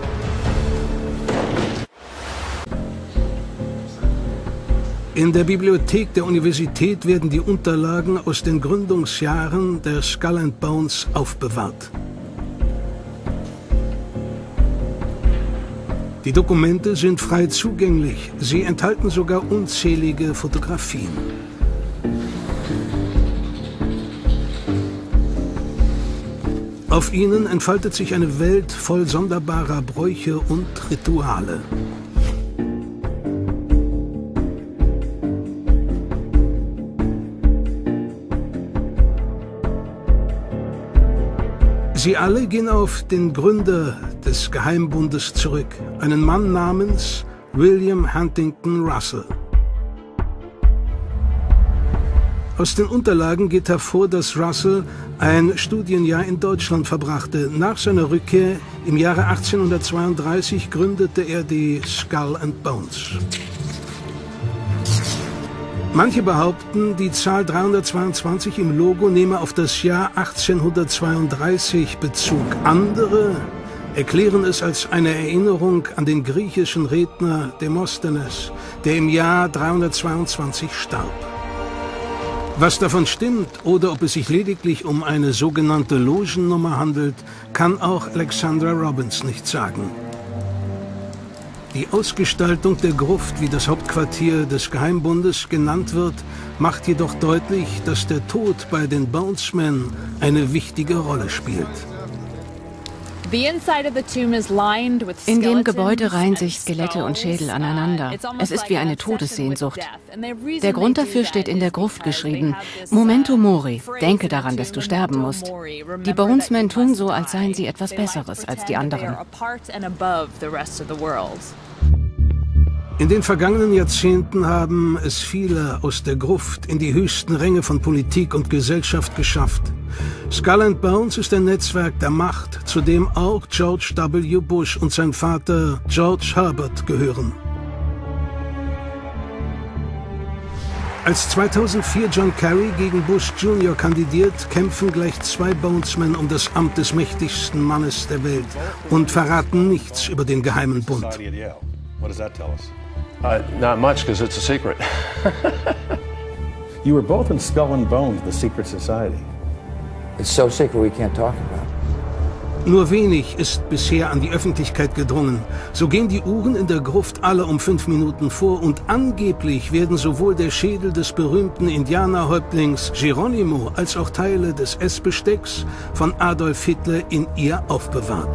In der Bibliothek der Universität werden die Unterlagen aus den Gründungsjahren der Skull and Bones aufbewahrt. Die Dokumente sind frei zugänglich. Sie enthalten sogar unzählige Fotografien. Auf ihnen entfaltet sich eine Welt voll sonderbarer Bräuche und Rituale. Sie alle gehen auf den Gründer des Geheimbundes zurück, einen Mann namens William Huntington Russell. Aus den Unterlagen geht hervor, dass Russell ein Studienjahr in Deutschland verbrachte. Nach seiner Rückkehr im Jahre 1832 gründete er die Skull and Bones. Manche behaupten, die Zahl 322 im Logo nehme auf das Jahr 1832 Bezug. Andere erklären es als eine Erinnerung an den griechischen Redner Demosthenes, der im Jahr 322 starb. Was davon stimmt oder ob es sich lediglich um eine sogenannte Logennummer handelt, kann auch Alexandra Robbins nicht sagen. Die Ausgestaltung der Gruft, wie das Hauptquartier des Geheimbundes genannt wird, macht jedoch deutlich, dass der Tod bei den Bonesmen eine wichtige Rolle spielt. In dem Gebäude reihen sich Skelette und Schädel aneinander. Es ist wie eine Todessehnsucht. Der Grund dafür steht in der Gruft geschrieben. Memento mori, denke daran, dass du sterben musst. Die Bonesmen tun so, als seien sie etwas Besseres als die anderen. In den vergangenen Jahrzehnten haben es viele aus der Gruft in die höchsten Ränge von Politik und Gesellschaft geschafft. Skull and Bones ist ein Netzwerk der Macht, zu dem auch George W. Bush und sein Vater George Herbert gehören. Als 2004 John Kerry gegen Bush Jr. kandidiert, kämpfen gleich zwei Bonesmen um das Amt des mächtigsten Mannes der Welt und verraten nichts über den geheimen Bund. Not much, because it's a secret. You were both in Skull and Bones, the secret society. It's so secret we can't talk about it. Nur wenig ist bisher an die Öffentlichkeit gedrungen. So gehen die Uhren in der Gruft alle um 5 Minuten vor und angeblich werden sowohl der Schädel des berühmten Indianerhäuptlings Geronimo als auch Teile des Essbestecks von Adolf Hitler in ihr aufbewahrt.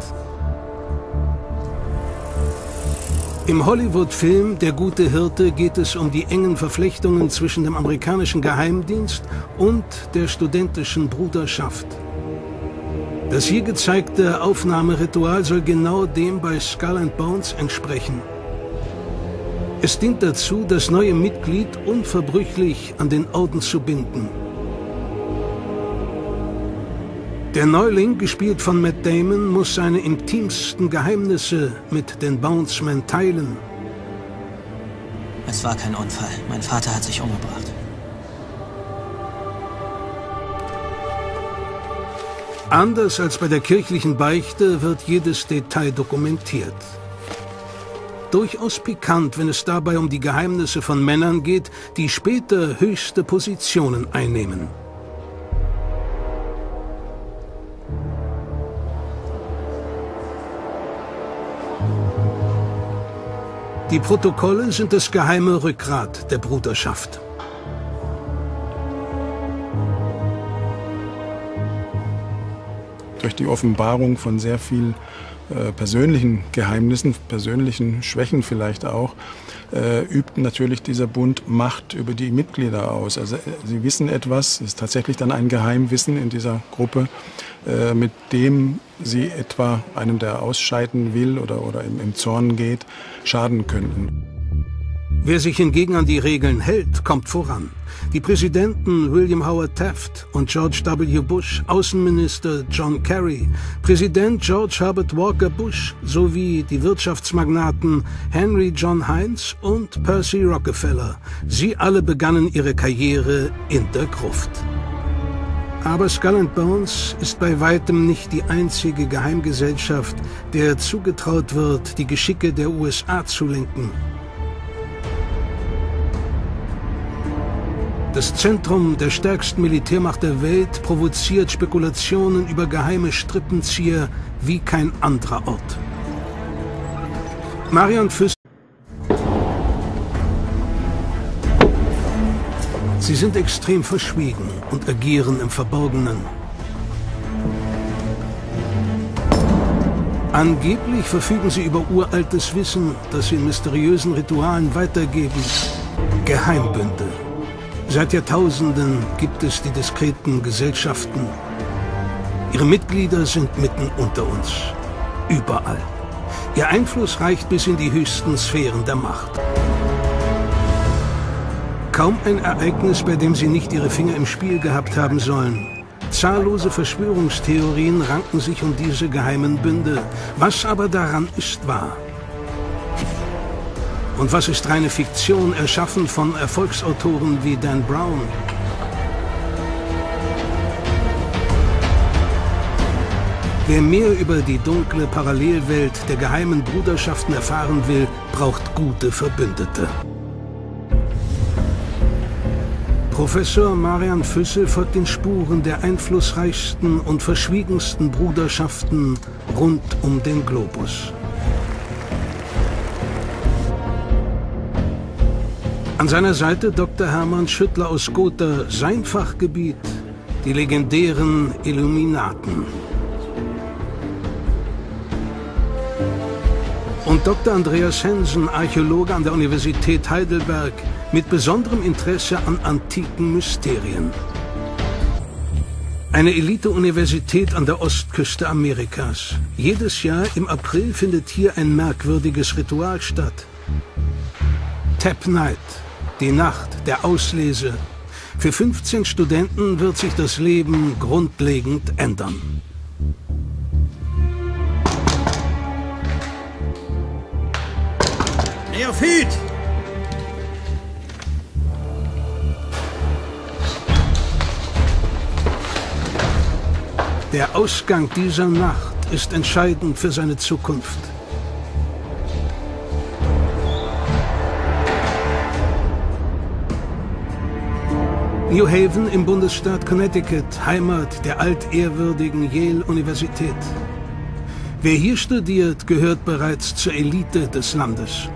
Im Hollywood-Film Der gute Hirte geht es um die engen Verflechtungen zwischen dem amerikanischen Geheimdienst und der studentischen Bruderschaft. Das hier gezeigte Aufnahmeritual soll genau dem bei Skull and Bones entsprechen. Es dient dazu, das neue Mitglied unverbrüchlich an den Orden zu binden. Der Neuling, gespielt von Matt Damon, muss seine intimsten Geheimnisse mit den Bonesmen teilen. Es war kein Unfall. Mein Vater hat sich umgebracht. Anders als bei der kirchlichen Beichte wird jedes Detail dokumentiert. Durchaus pikant, wenn es dabei um die Geheimnisse von Männern geht, die später höchste Positionen einnehmen. Die Protokolle sind das geheime Rückgrat der Bruderschaft. Durch die Offenbarung von sehr viel persönlichen Geheimnissen, persönlichen Schwächen vielleicht auch, übt natürlich dieser Bund Macht über die Mitglieder aus. Also sie wissen etwas, es ist tatsächlich dann ein Geheimwissen in dieser Gruppe, mit dem sie etwa einem, der ausscheiden will oder im Zorn geht, schaden könnten. Wer sich hingegen an die Regeln hält, kommt voran. Die Präsidenten William Howard Taft und George W. Bush, Außenminister John Kerry, Präsident George Herbert Walker Bush sowie die Wirtschaftsmagnaten Henry John Heinz und Percy Rockefeller. Sie alle begannen ihre Karriere in der Gruft. Aber Skull and Bones ist bei weitem nicht die einzige Geheimgesellschaft, der zugetraut wird, die Geschicke der USA zu lenken. Das Zentrum der stärksten Militärmacht der Welt provoziert Spekulationen über geheime Strippenzieher wie kein anderer Ort. Marion Füssel. Sie sind extrem verschwiegen und agieren im Verborgenen. Angeblich verfügen sie über uraltes Wissen, das sie in mysteriösen Ritualen weitergeben. Geheimbünde. Seit Jahrtausenden gibt es die diskreten Gesellschaften. Ihre Mitglieder sind mitten unter uns. Überall. Ihr Einfluss reicht bis in die höchsten Sphären der Macht. Kaum ein Ereignis, bei dem sie nicht ihre Finger im Spiel gehabt haben sollen. Zahllose Verschwörungstheorien ranken sich um diese geheimen Bünde. Was aber daran ist wahr? Und was ist reine Fiktion, erschaffen von Erfolgsautoren wie Dan Brown? Wer mehr über die dunkle Parallelwelt der geheimen Bruderschaften erfahren will, braucht gute Verbündete. Professor Marian Füssel folgt den Spuren der einflussreichsten und verschwiegensten Bruderschaften rund um den Globus. An seiner Seite Dr. Hermann Schüttler aus Gotha, sein Fachgebiet, die legendären Illuminaten. Und Dr. Andreas Hensen, Archäologe an der Universität Heidelberg, mit besonderem Interesse an antiken Mysterien. Eine Elite-Universität an der Ostküste Amerikas. Jedes Jahr im April findet hier ein merkwürdiges Ritual statt. Tap Night. Die Nacht der Auslese. Für 15 Studenten wird sich das Leben grundlegend ändern. Neophyt! Der Ausgang dieser Nacht ist entscheidend für seine Zukunft. New Haven im Bundesstaat Connecticut, Heimat der altehrwürdigen Yale-Universität. Wer hier studiert, gehört bereits zur Elite des Landes.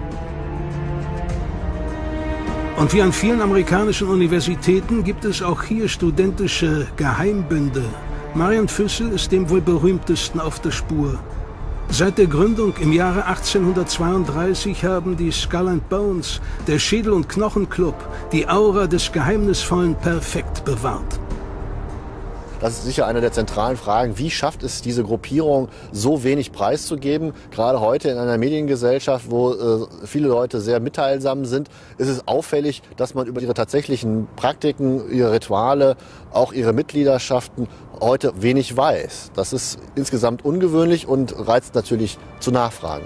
Und wie an vielen amerikanischen Universitäten gibt es auch hier studentische Geheimbünde. Marian Füssel ist dem wohl berühmtesten auf der Spur. Seit der Gründung im Jahre 1832 haben die Skull and Bones, der Schädel- und Knochenclub, die Aura des Geheimnisvollen perfekt bewahrt. Das ist sicher eine der zentralen Fragen. Wie schafft es diese Gruppierung, so wenig preiszugeben? Gerade heute in einer Mediengesellschaft, wo viele Leute sehr mitteilsam sind, ist es auffällig, dass man über ihre tatsächlichen Praktiken, ihre Rituale, auch ihre Mitgliederschaften heute wenig weiß. Das ist insgesamt ungewöhnlich und reizt natürlich zu Nachfragen.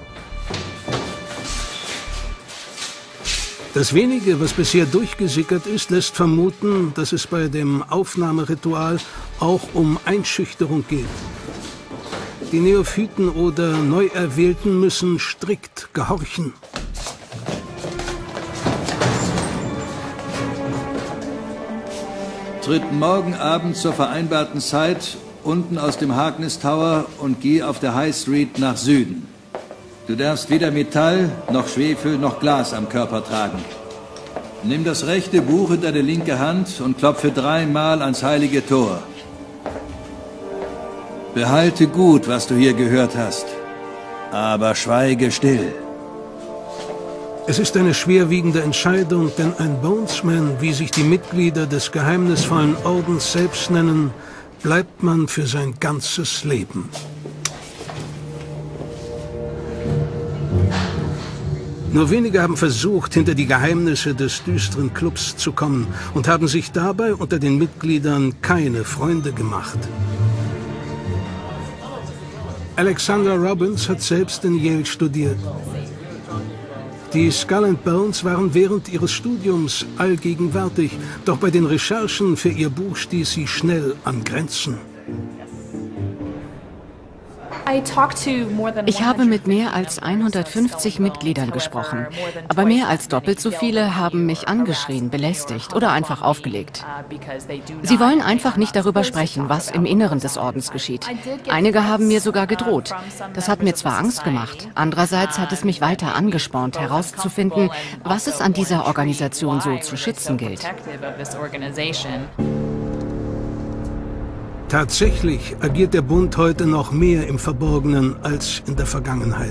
Das Wenige, was bisher durchgesickert ist, lässt vermuten, dass es bei dem Aufnahmeritual auch um Einschüchterung geht. Die Neophyten oder Neuerwählten müssen strikt gehorchen. Tritt morgen Abend zur vereinbarten Zeit unten aus dem Harkness Tower und geh auf der High Street nach Süden. Du darfst weder Metall, noch Schwefel, noch Glas am Körper tragen. Nimm das rechte Buch in deine linke Hand und klopfe 3-mal ans heilige Tor. Behalte gut, was du hier gehört hast, aber schweige still. Es ist eine schwerwiegende Entscheidung, denn ein Bonesman, wie sich die Mitglieder des geheimnisvollen Ordens selbst nennen, bleibt man für sein ganzes Leben. Nur wenige haben versucht, hinter die Geheimnisse des düsteren Clubs zu kommen und haben sich dabei unter den Mitgliedern keine Freunde gemacht. Alexander Robbins hat selbst in Yale studiert. Die Skull and Bones waren während ihres Studiums allgegenwärtig, doch bei den Recherchen für ihr Buch stieß sie schnell an Grenzen. Ich habe mit mehr als 150 Mitgliedern gesprochen, aber mehr als doppelt so viele haben mich angeschrien, belästigt oder einfach aufgelegt. Sie wollen einfach nicht darüber sprechen, was im Inneren des Ordens geschieht. Einige haben mir sogar gedroht. Das hat mir zwar Angst gemacht, andererseits hat es mich weiter angespornt, herauszufinden, was es an dieser Organisation so zu schützen gilt. Tatsächlich agiert der Bund heute noch mehr im Verborgenen als in der Vergangenheit.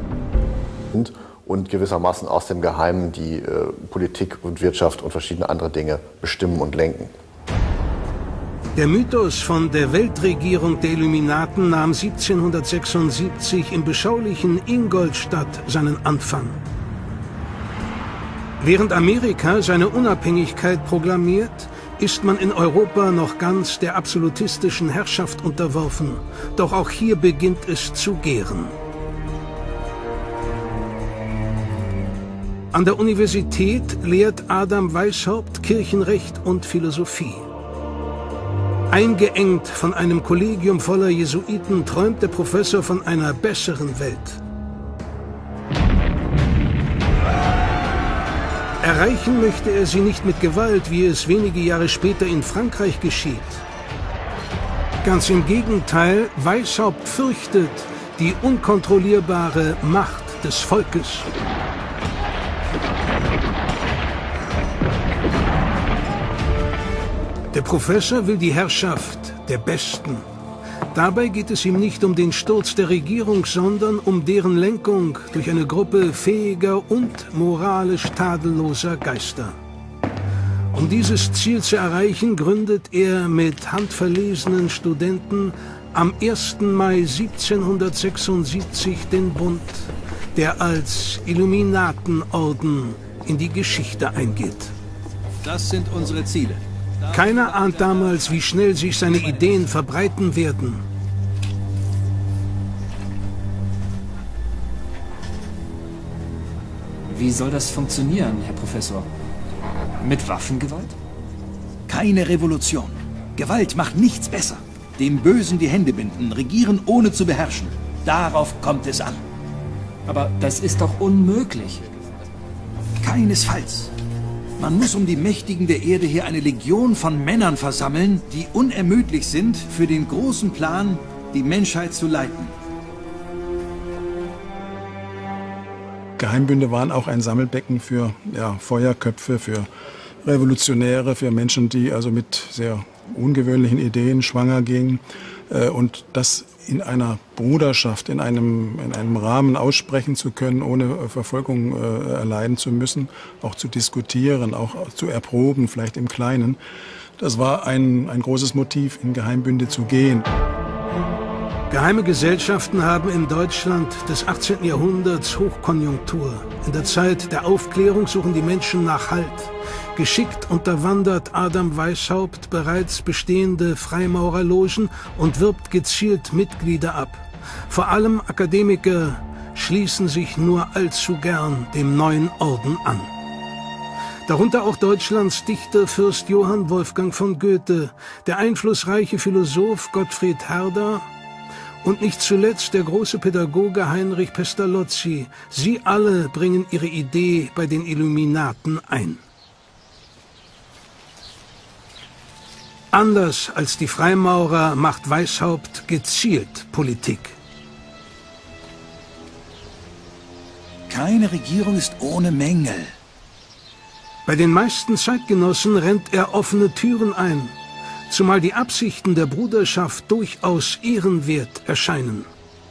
Und gewissermaßen aus dem Geheimen die Politik und Wirtschaft und verschiedene andere Dinge bestimmen und lenken. Der Mythos von der Weltregierung der Illuminaten nahm 1776 im beschaulichen Ingolstadt seinen Anfang. Während Amerika seine Unabhängigkeit proklamiert, ist man in Europa noch ganz der absolutistischen Herrschaft unterworfen. Doch auch hier beginnt es zu gären. An der Universität lehrt Adam Weishaupt Kirchenrecht und Philosophie. Eingeengt von einem Kollegium voller Jesuiten träumt der Professor von einer besseren Welt. Erreichen möchte er sie nicht mit Gewalt, wie es wenige Jahre später in Frankreich geschieht. Ganz im Gegenteil, Weishaupt fürchtet die unkontrollierbare Macht des Volkes. Der Professor will die Herrschaft der Besten. Dabei geht es ihm nicht um den Sturz der Regierung, sondern um deren Lenkung durch eine Gruppe fähiger und moralisch tadelloser Geister. Um dieses Ziel zu erreichen, gründet er mit handverlesenen Studenten am 1. Mai 1776 den Bund, der als Illuminatenorden in die Geschichte eingeht. Das sind unsere Ziele. Keiner ahnt damals, wie schnell sich seine Ideen verbreiten werden. Wie soll das funktionieren, Herr Professor? Mit Waffengewalt? Keine Revolution. Gewalt macht nichts besser. Dem Bösen die Hände binden, regieren ohne zu beherrschen. Darauf kommt es an. Aber das ist doch unmöglich. Keinesfalls. Man muss um die Mächtigen der Erde her eine Legion von Männern versammeln, die unermüdlich sind, für den großen Plan die Menschheit zu leiten. Geheimbünde waren auch ein Sammelbecken für Feuerköpfe, für Revolutionäre, für Menschen, die also mit sehr ungewöhnlichen Ideen schwanger gingen. Und das in einer Bruderschaft, in einem Rahmen aussprechen zu können, ohne Verfolgung erleiden zu müssen, auch zu diskutieren, auch zu erproben, vielleicht im Kleinen. Das war ein großes Motiv, in Geheimbünde zu gehen. Geheime Gesellschaften haben in Deutschland des 18. Jahrhunderts Hochkonjunktur. In der Zeit der Aufklärung suchen die Menschen nach Halt. Geschickt unterwandert Adam Weishaupt bereits bestehende Freimaurerlogen und wirbt gezielt Mitglieder ab. Vor allem Akademiker schließen sich nur allzu gern dem neuen Orden an. Darunter auch Deutschlands Dichter Fürst Johann Wolfgang von Goethe, der einflussreiche Philosoph Gottfried Herder und nicht zuletzt der große Pädagoge Heinrich Pestalozzi. Sie alle bringen ihre Idee bei den Illuminaten ein. Anders als die Freimaurer macht Weishaupt gezielt Politik. Keine Regierung ist ohne Mängel. Bei den meisten Zeitgenossen rennt er offene Türen ein, zumal die Absichten der Bruderschaft durchaus ehrenwert erscheinen.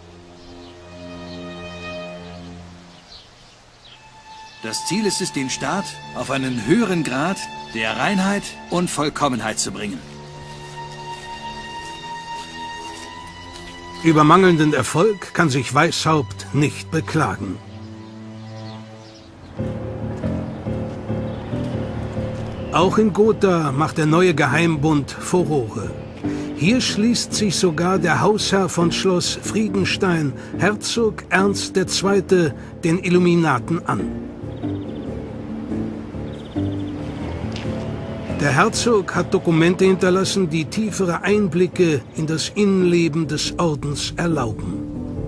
Das Ziel ist es, den Staat auf einen höheren Grad der Reinheit und Vollkommenheit zu bringen. Über mangelnden Erfolg kann sich Weishaupt nicht beklagen. Auch in Gotha macht der neue Geheimbund Furore. Hier schließt sich sogar der Hausherr von Schloss Friedenstein, Herzog Ernst II., den Illuminaten an. Der Herzog hat Dokumente hinterlassen, die tiefere Einblicke in das Innenleben des Ordens erlauben.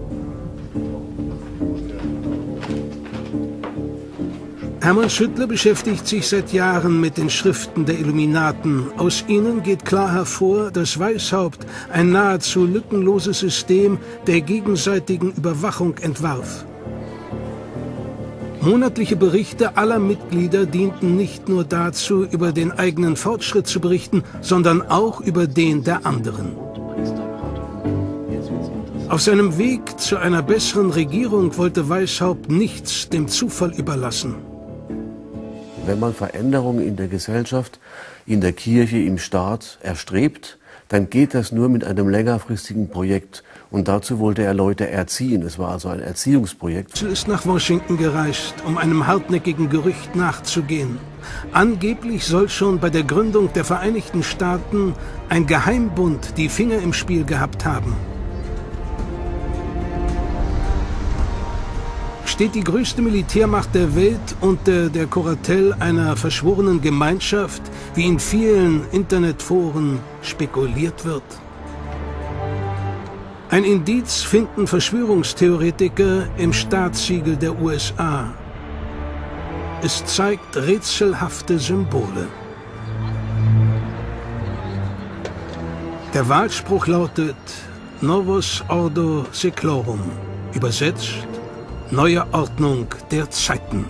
Hermann Schüttler beschäftigt sich seit Jahren mit den Schriften der Illuminaten. Aus ihnen geht klar hervor, dass Weishaupt ein nahezu lückenloses System der gegenseitigen Überwachung entwarf. Monatliche Berichte aller Mitglieder dienten nicht nur dazu, über den eigenen Fortschritt zu berichten, sondern auch über den der anderen. Auf seinem Weg zu einer besseren Regierung wollte Weishaupt nichts dem Zufall überlassen. Wenn man Veränderungen in der Gesellschaft, in der Kirche, im Staat erstrebt, dann geht das nur mit einem längerfristigen Projekt. Und dazu wollte er Leute erziehen. Es war also ein Erziehungsprojekt. Er ist nach Washington gereist, um einem hartnäckigen Gerücht nachzugehen. Angeblich soll schon bei der Gründung der Vereinigten Staaten ein Geheimbund die Finger im Spiel gehabt haben. Steht die größte Militärmacht der Welt unter der Kuratel einer verschworenen Gemeinschaft, wie in vielen Internetforen spekuliert wird? Ein Indiz finden Verschwörungstheoretiker im Staatssiegel der USA. Es zeigt rätselhafte Symbole. Der Wahlspruch lautet Novus Ordo Seclorum, übersetzt Neue Ordnung der Zeiten.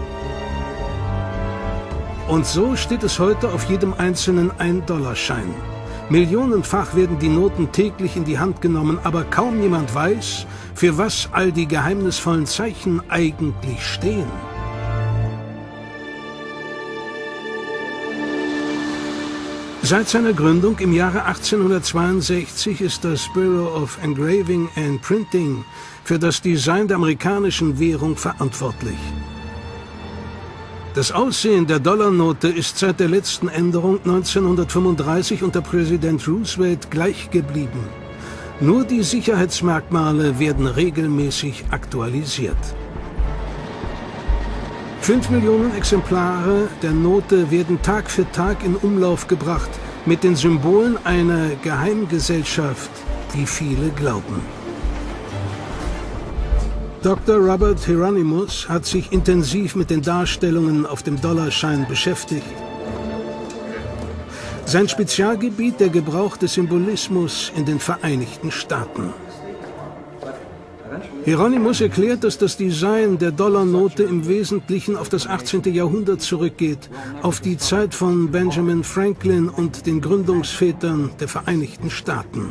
Und so steht es heute auf jedem einzelnen $1-Schein. Millionenfach werden die Noten täglich in die Hand genommen, aber kaum jemand weiß, für was all die geheimnisvollen Zeichen eigentlich stehen. Seit seiner Gründung im Jahre 1862 ist das Bureau of Engraving and Printing für das Design der amerikanischen Währung verantwortlich. Das Aussehen der Dollarnote ist seit der letzten Änderung 1935 unter Präsident Roosevelt gleich geblieben. Nur die Sicherheitsmerkmale werden regelmäßig aktualisiert. 5 Millionen Exemplare der Note werden Tag für Tag in Umlauf gebracht mit den Symbolen einer Geheimgesellschaft, wie viele glauben. Dr. Robert Hieronymus hat sich intensiv mit den Darstellungen auf dem $Schein beschäftigt. Sein Spezialgebiet der Gebrauch des Symbolismus in den Vereinigten Staaten. Hieronymus erklärt, dass das Design der Dollarnote im Wesentlichen auf das 18. Jahrhundert zurückgeht, auf die Zeit von Benjamin Franklin und den Gründungsvätern der Vereinigten Staaten.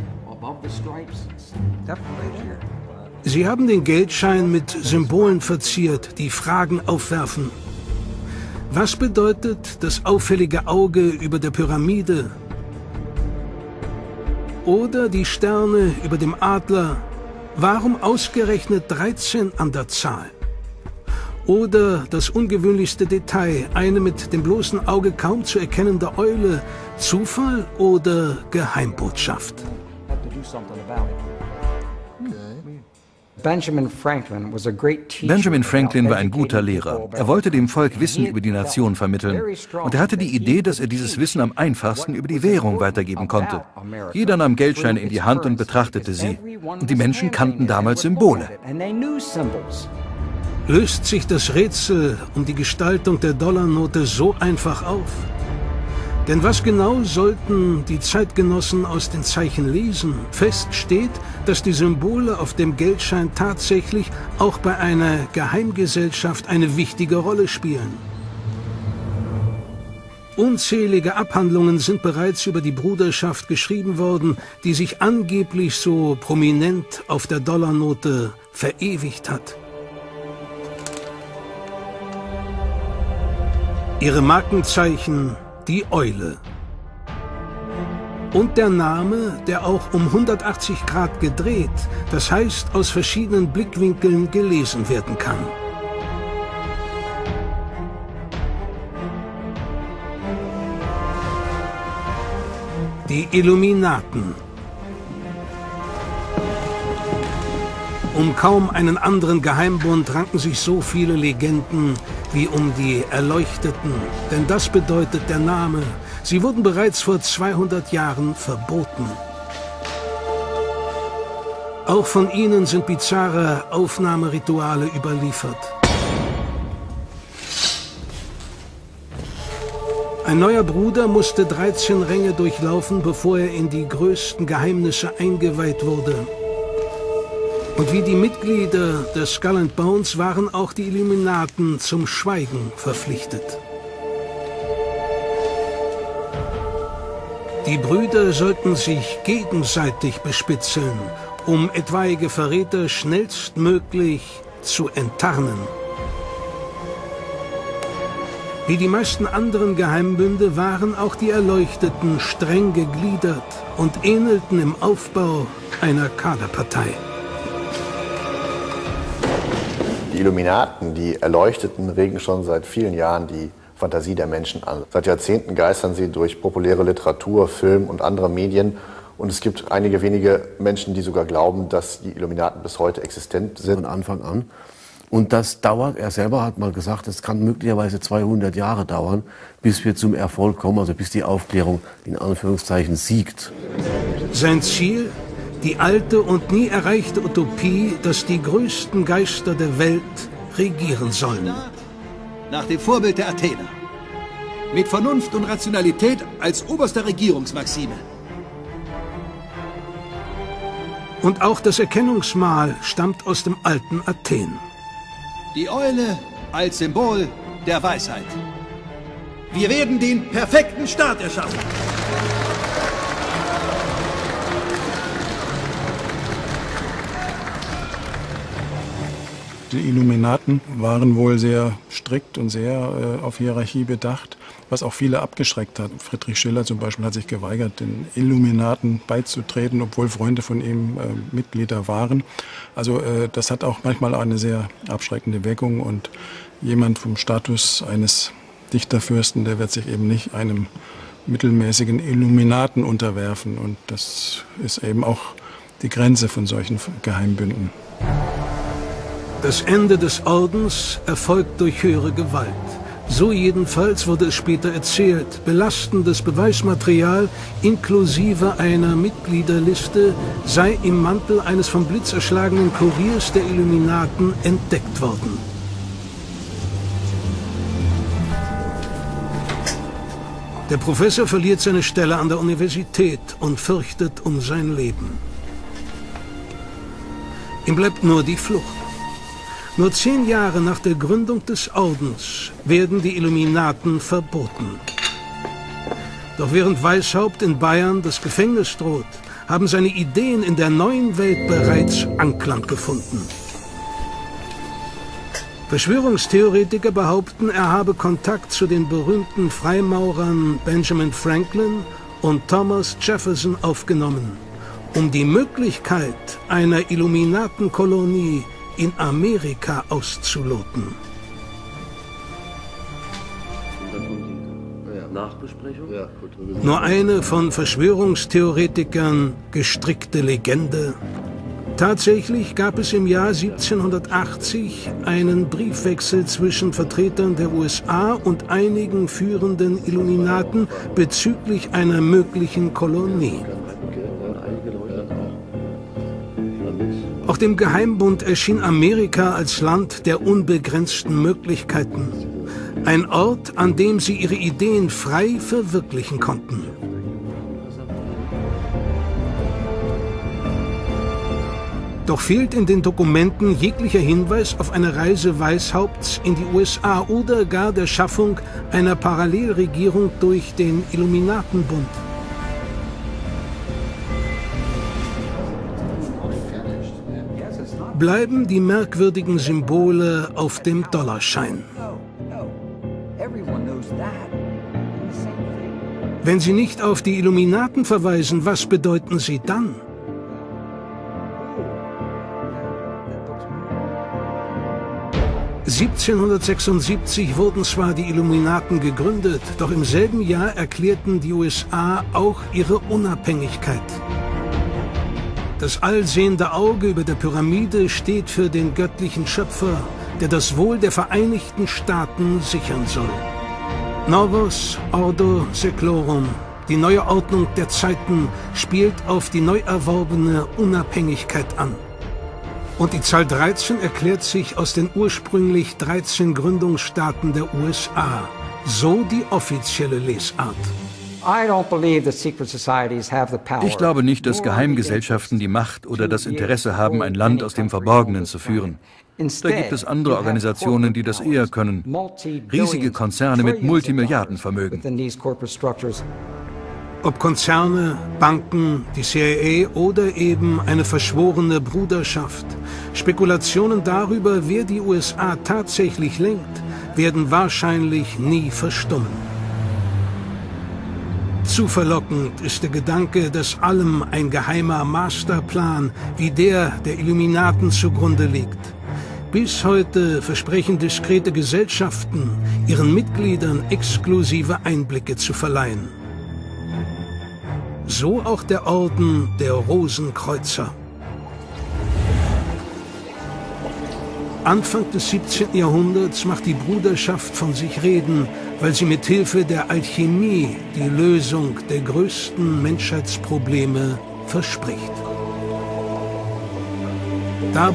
Sie haben den Geldschein mit Symbolen verziert, die Fragen aufwerfen. Was bedeutet das auffällige Auge über der Pyramide? Oder die Sterne über dem Adler? Warum ausgerechnet 13 an der Zahl? Oder das ungewöhnlichste Detail, eine mit dem bloßen Auge kaum zu erkennende Eule, Zufall oder Geheimbotschaft? Benjamin Franklin war ein guter Lehrer. Er wollte dem Volk Wissen über die Nation vermitteln. Und er hatte die Idee, dass er dieses Wissen am einfachsten über die Währung weitergeben konnte. Jeder nahm Geldscheine in die Hand und betrachtete sie. Und die Menschen kannten damals Symbole. Löst sich das Rätsel um die Gestaltung der Dollarnote so einfach auf? Denn was genau sollten die Zeitgenossen aus den Zeichen lesen? Fest steht, dass die Symbole auf dem Geldschein tatsächlich auch bei einer Geheimgesellschaft eine wichtige Rolle spielen. Unzählige Abhandlungen sind bereits über die Bruderschaft geschrieben worden, die sich angeblich so prominent auf der Dollarnote verewigt hat. Ihre Markenzeichen: die Eule. Und der Name, der auch um 180 Grad gedreht, das heißt aus verschiedenen Blickwinkeln gelesen werden kann. Die Illuminaten. Um kaum einen anderen Geheimbund ranken sich so viele Legenden wie um die Erleuchteten. Denn das bedeutet der Name. Sie wurden bereits vor 200 Jahren verboten. Auch von ihnen sind bizarre Aufnahmerituale überliefert. Ein neuer Bruder musste 13 Ränge durchlaufen, bevor er in die größten Geheimnisse eingeweiht wurde. Und wie die Mitglieder der Skull and Bones waren auch die Illuminaten zum Schweigen verpflichtet. Die Brüder sollten sich gegenseitig bespitzeln, um etwaige Verräter schnellstmöglich zu enttarnen. Wie die meisten anderen Geheimbünde waren auch die Erleuchteten streng gegliedert und ähnelten im Aufbau einer Kaderpartei. Die Illuminaten, die Erleuchteten, regen schon seit vielen Jahren die Fantasie der Menschen an. Seit Jahrzehnten geistern sie durch populäre Literatur, Film und andere Medien. Und es gibt einige wenige Menschen, die sogar glauben, dass die Illuminaten bis heute existent sind. Von Anfang an. Und das dauert, er selber hat mal gesagt, es kann möglicherweise 200 Jahre dauern, bis wir zum Erfolg kommen, also bis die Aufklärung in Anführungszeichen siegt. Sein Ziel? Die alte und nie erreichte Utopie, dass die größten Geister der Welt regieren sollen. Nach dem Vorbild der Athener. Mit Vernunft und Rationalität als oberster Regierungsmaxime. Und auch das Erkennungsmal stammt aus dem alten Athen. Die Eule als Symbol der Weisheit. Wir werden den perfekten Staat erschaffen. Die Illuminaten waren wohl sehr strikt und sehr auf Hierarchie bedacht, was auch viele abgeschreckt hat. Friedrich Schiller zum Beispiel hat sich geweigert, den Illuminaten beizutreten, obwohl Freunde von ihm Mitglieder waren. Also das hat auch manchmal eine sehr abschreckende Wirkung und jemand vom Status eines Dichterfürsten, der wird sich eben nicht einem mittelmäßigen Illuminaten unterwerfen. Und das ist eben auch die Grenze von solchen Geheimbünden. Das Ende des Ordens erfolgt durch höhere Gewalt. So jedenfalls wurde es später erzählt. Belastendes Beweismaterial inklusive einer Mitgliederliste sei im Mantel eines vom Blitz erschlagenen Kuriers der Illuminaten entdeckt worden. Der Professor verliert seine Stelle an der Universität und fürchtet um sein Leben. Ihm bleibt nur die Flucht. Nur 10 Jahre nach der Gründung des Ordens werden die Illuminaten verboten. Doch während Weishaupt in Bayern das Gefängnis droht, haben seine Ideen in der neuen Welt bereits Anklang gefunden. Verschwörungstheoretiker behaupten, er habe Kontakt zu den berühmten Freimaurern Benjamin Franklin und Thomas Jefferson aufgenommen, um die Möglichkeit einer Illuminatenkolonie in Amerika auszuloten. Nachbesprechung? Ja, gut. Nur eine von Verschwörungstheoretikern gestrickte Legende. Tatsächlich gab es im Jahr 1780 einen Briefwechsel zwischen Vertretern der USA und einigen führenden Illuminaten bezüglich einer möglichen Kolonie. Auch dem Geheimbund erschien Amerika als Land der unbegrenzten Möglichkeiten. Ein Ort, an dem sie ihre Ideen frei verwirklichen konnten. Doch fehlt in den Dokumenten jeglicher Hinweis auf eine Reise Weishaupts in die USA oder gar der Schaffung einer Parallelregierung durch den Illuminatenbund. Bleiben die merkwürdigen Symbole auf dem Dollarschein. Wenn sie nicht auf die Illuminaten verweisen, was bedeuten sie dann? (1776) wurden zwar die Illuminaten gegründet, doch im selben Jahr erklärten die USA auch ihre Unabhängigkeit. Das allsehende Auge über der Pyramide steht für den göttlichen Schöpfer, der das Wohl der Vereinigten Staaten sichern soll. Novus Ordo Seclorum, die neue Ordnung der Zeiten, spielt auf die neu erworbene Unabhängigkeit an. Und die Zahl 13 erklärt sich aus den ursprünglich 13 Gründungsstaaten der USA. So die offizielle Lesart. Ich glaube nicht, dass Geheimgesellschaften die Macht oder das Interesse haben, ein Land aus dem Verborgenen zu führen. Da gibt es andere Organisationen, die das eher können. Riesige Konzerne mit Multimilliardenvermögen. Ob Konzerne, Banken, die CIA oder eben eine verschworene Bruderschaft. Spekulationen darüber, wer die USA tatsächlich lenkt, werden wahrscheinlich nie verstummen. Zu verlockend ist der Gedanke, dass allem ein geheimer Masterplan wie der Illuminaten zugrunde liegt. Bis heute versprechen diskrete Gesellschaften, ihren Mitgliedern exklusive Einblicke zu verleihen. So auch der Orden der Rosenkreuzer. Anfang des 17. Jahrhunderts macht die Bruderschaft von sich reden, weil sie mit Hilfe der Alchemie die Lösung der größten Menschheitsprobleme verspricht.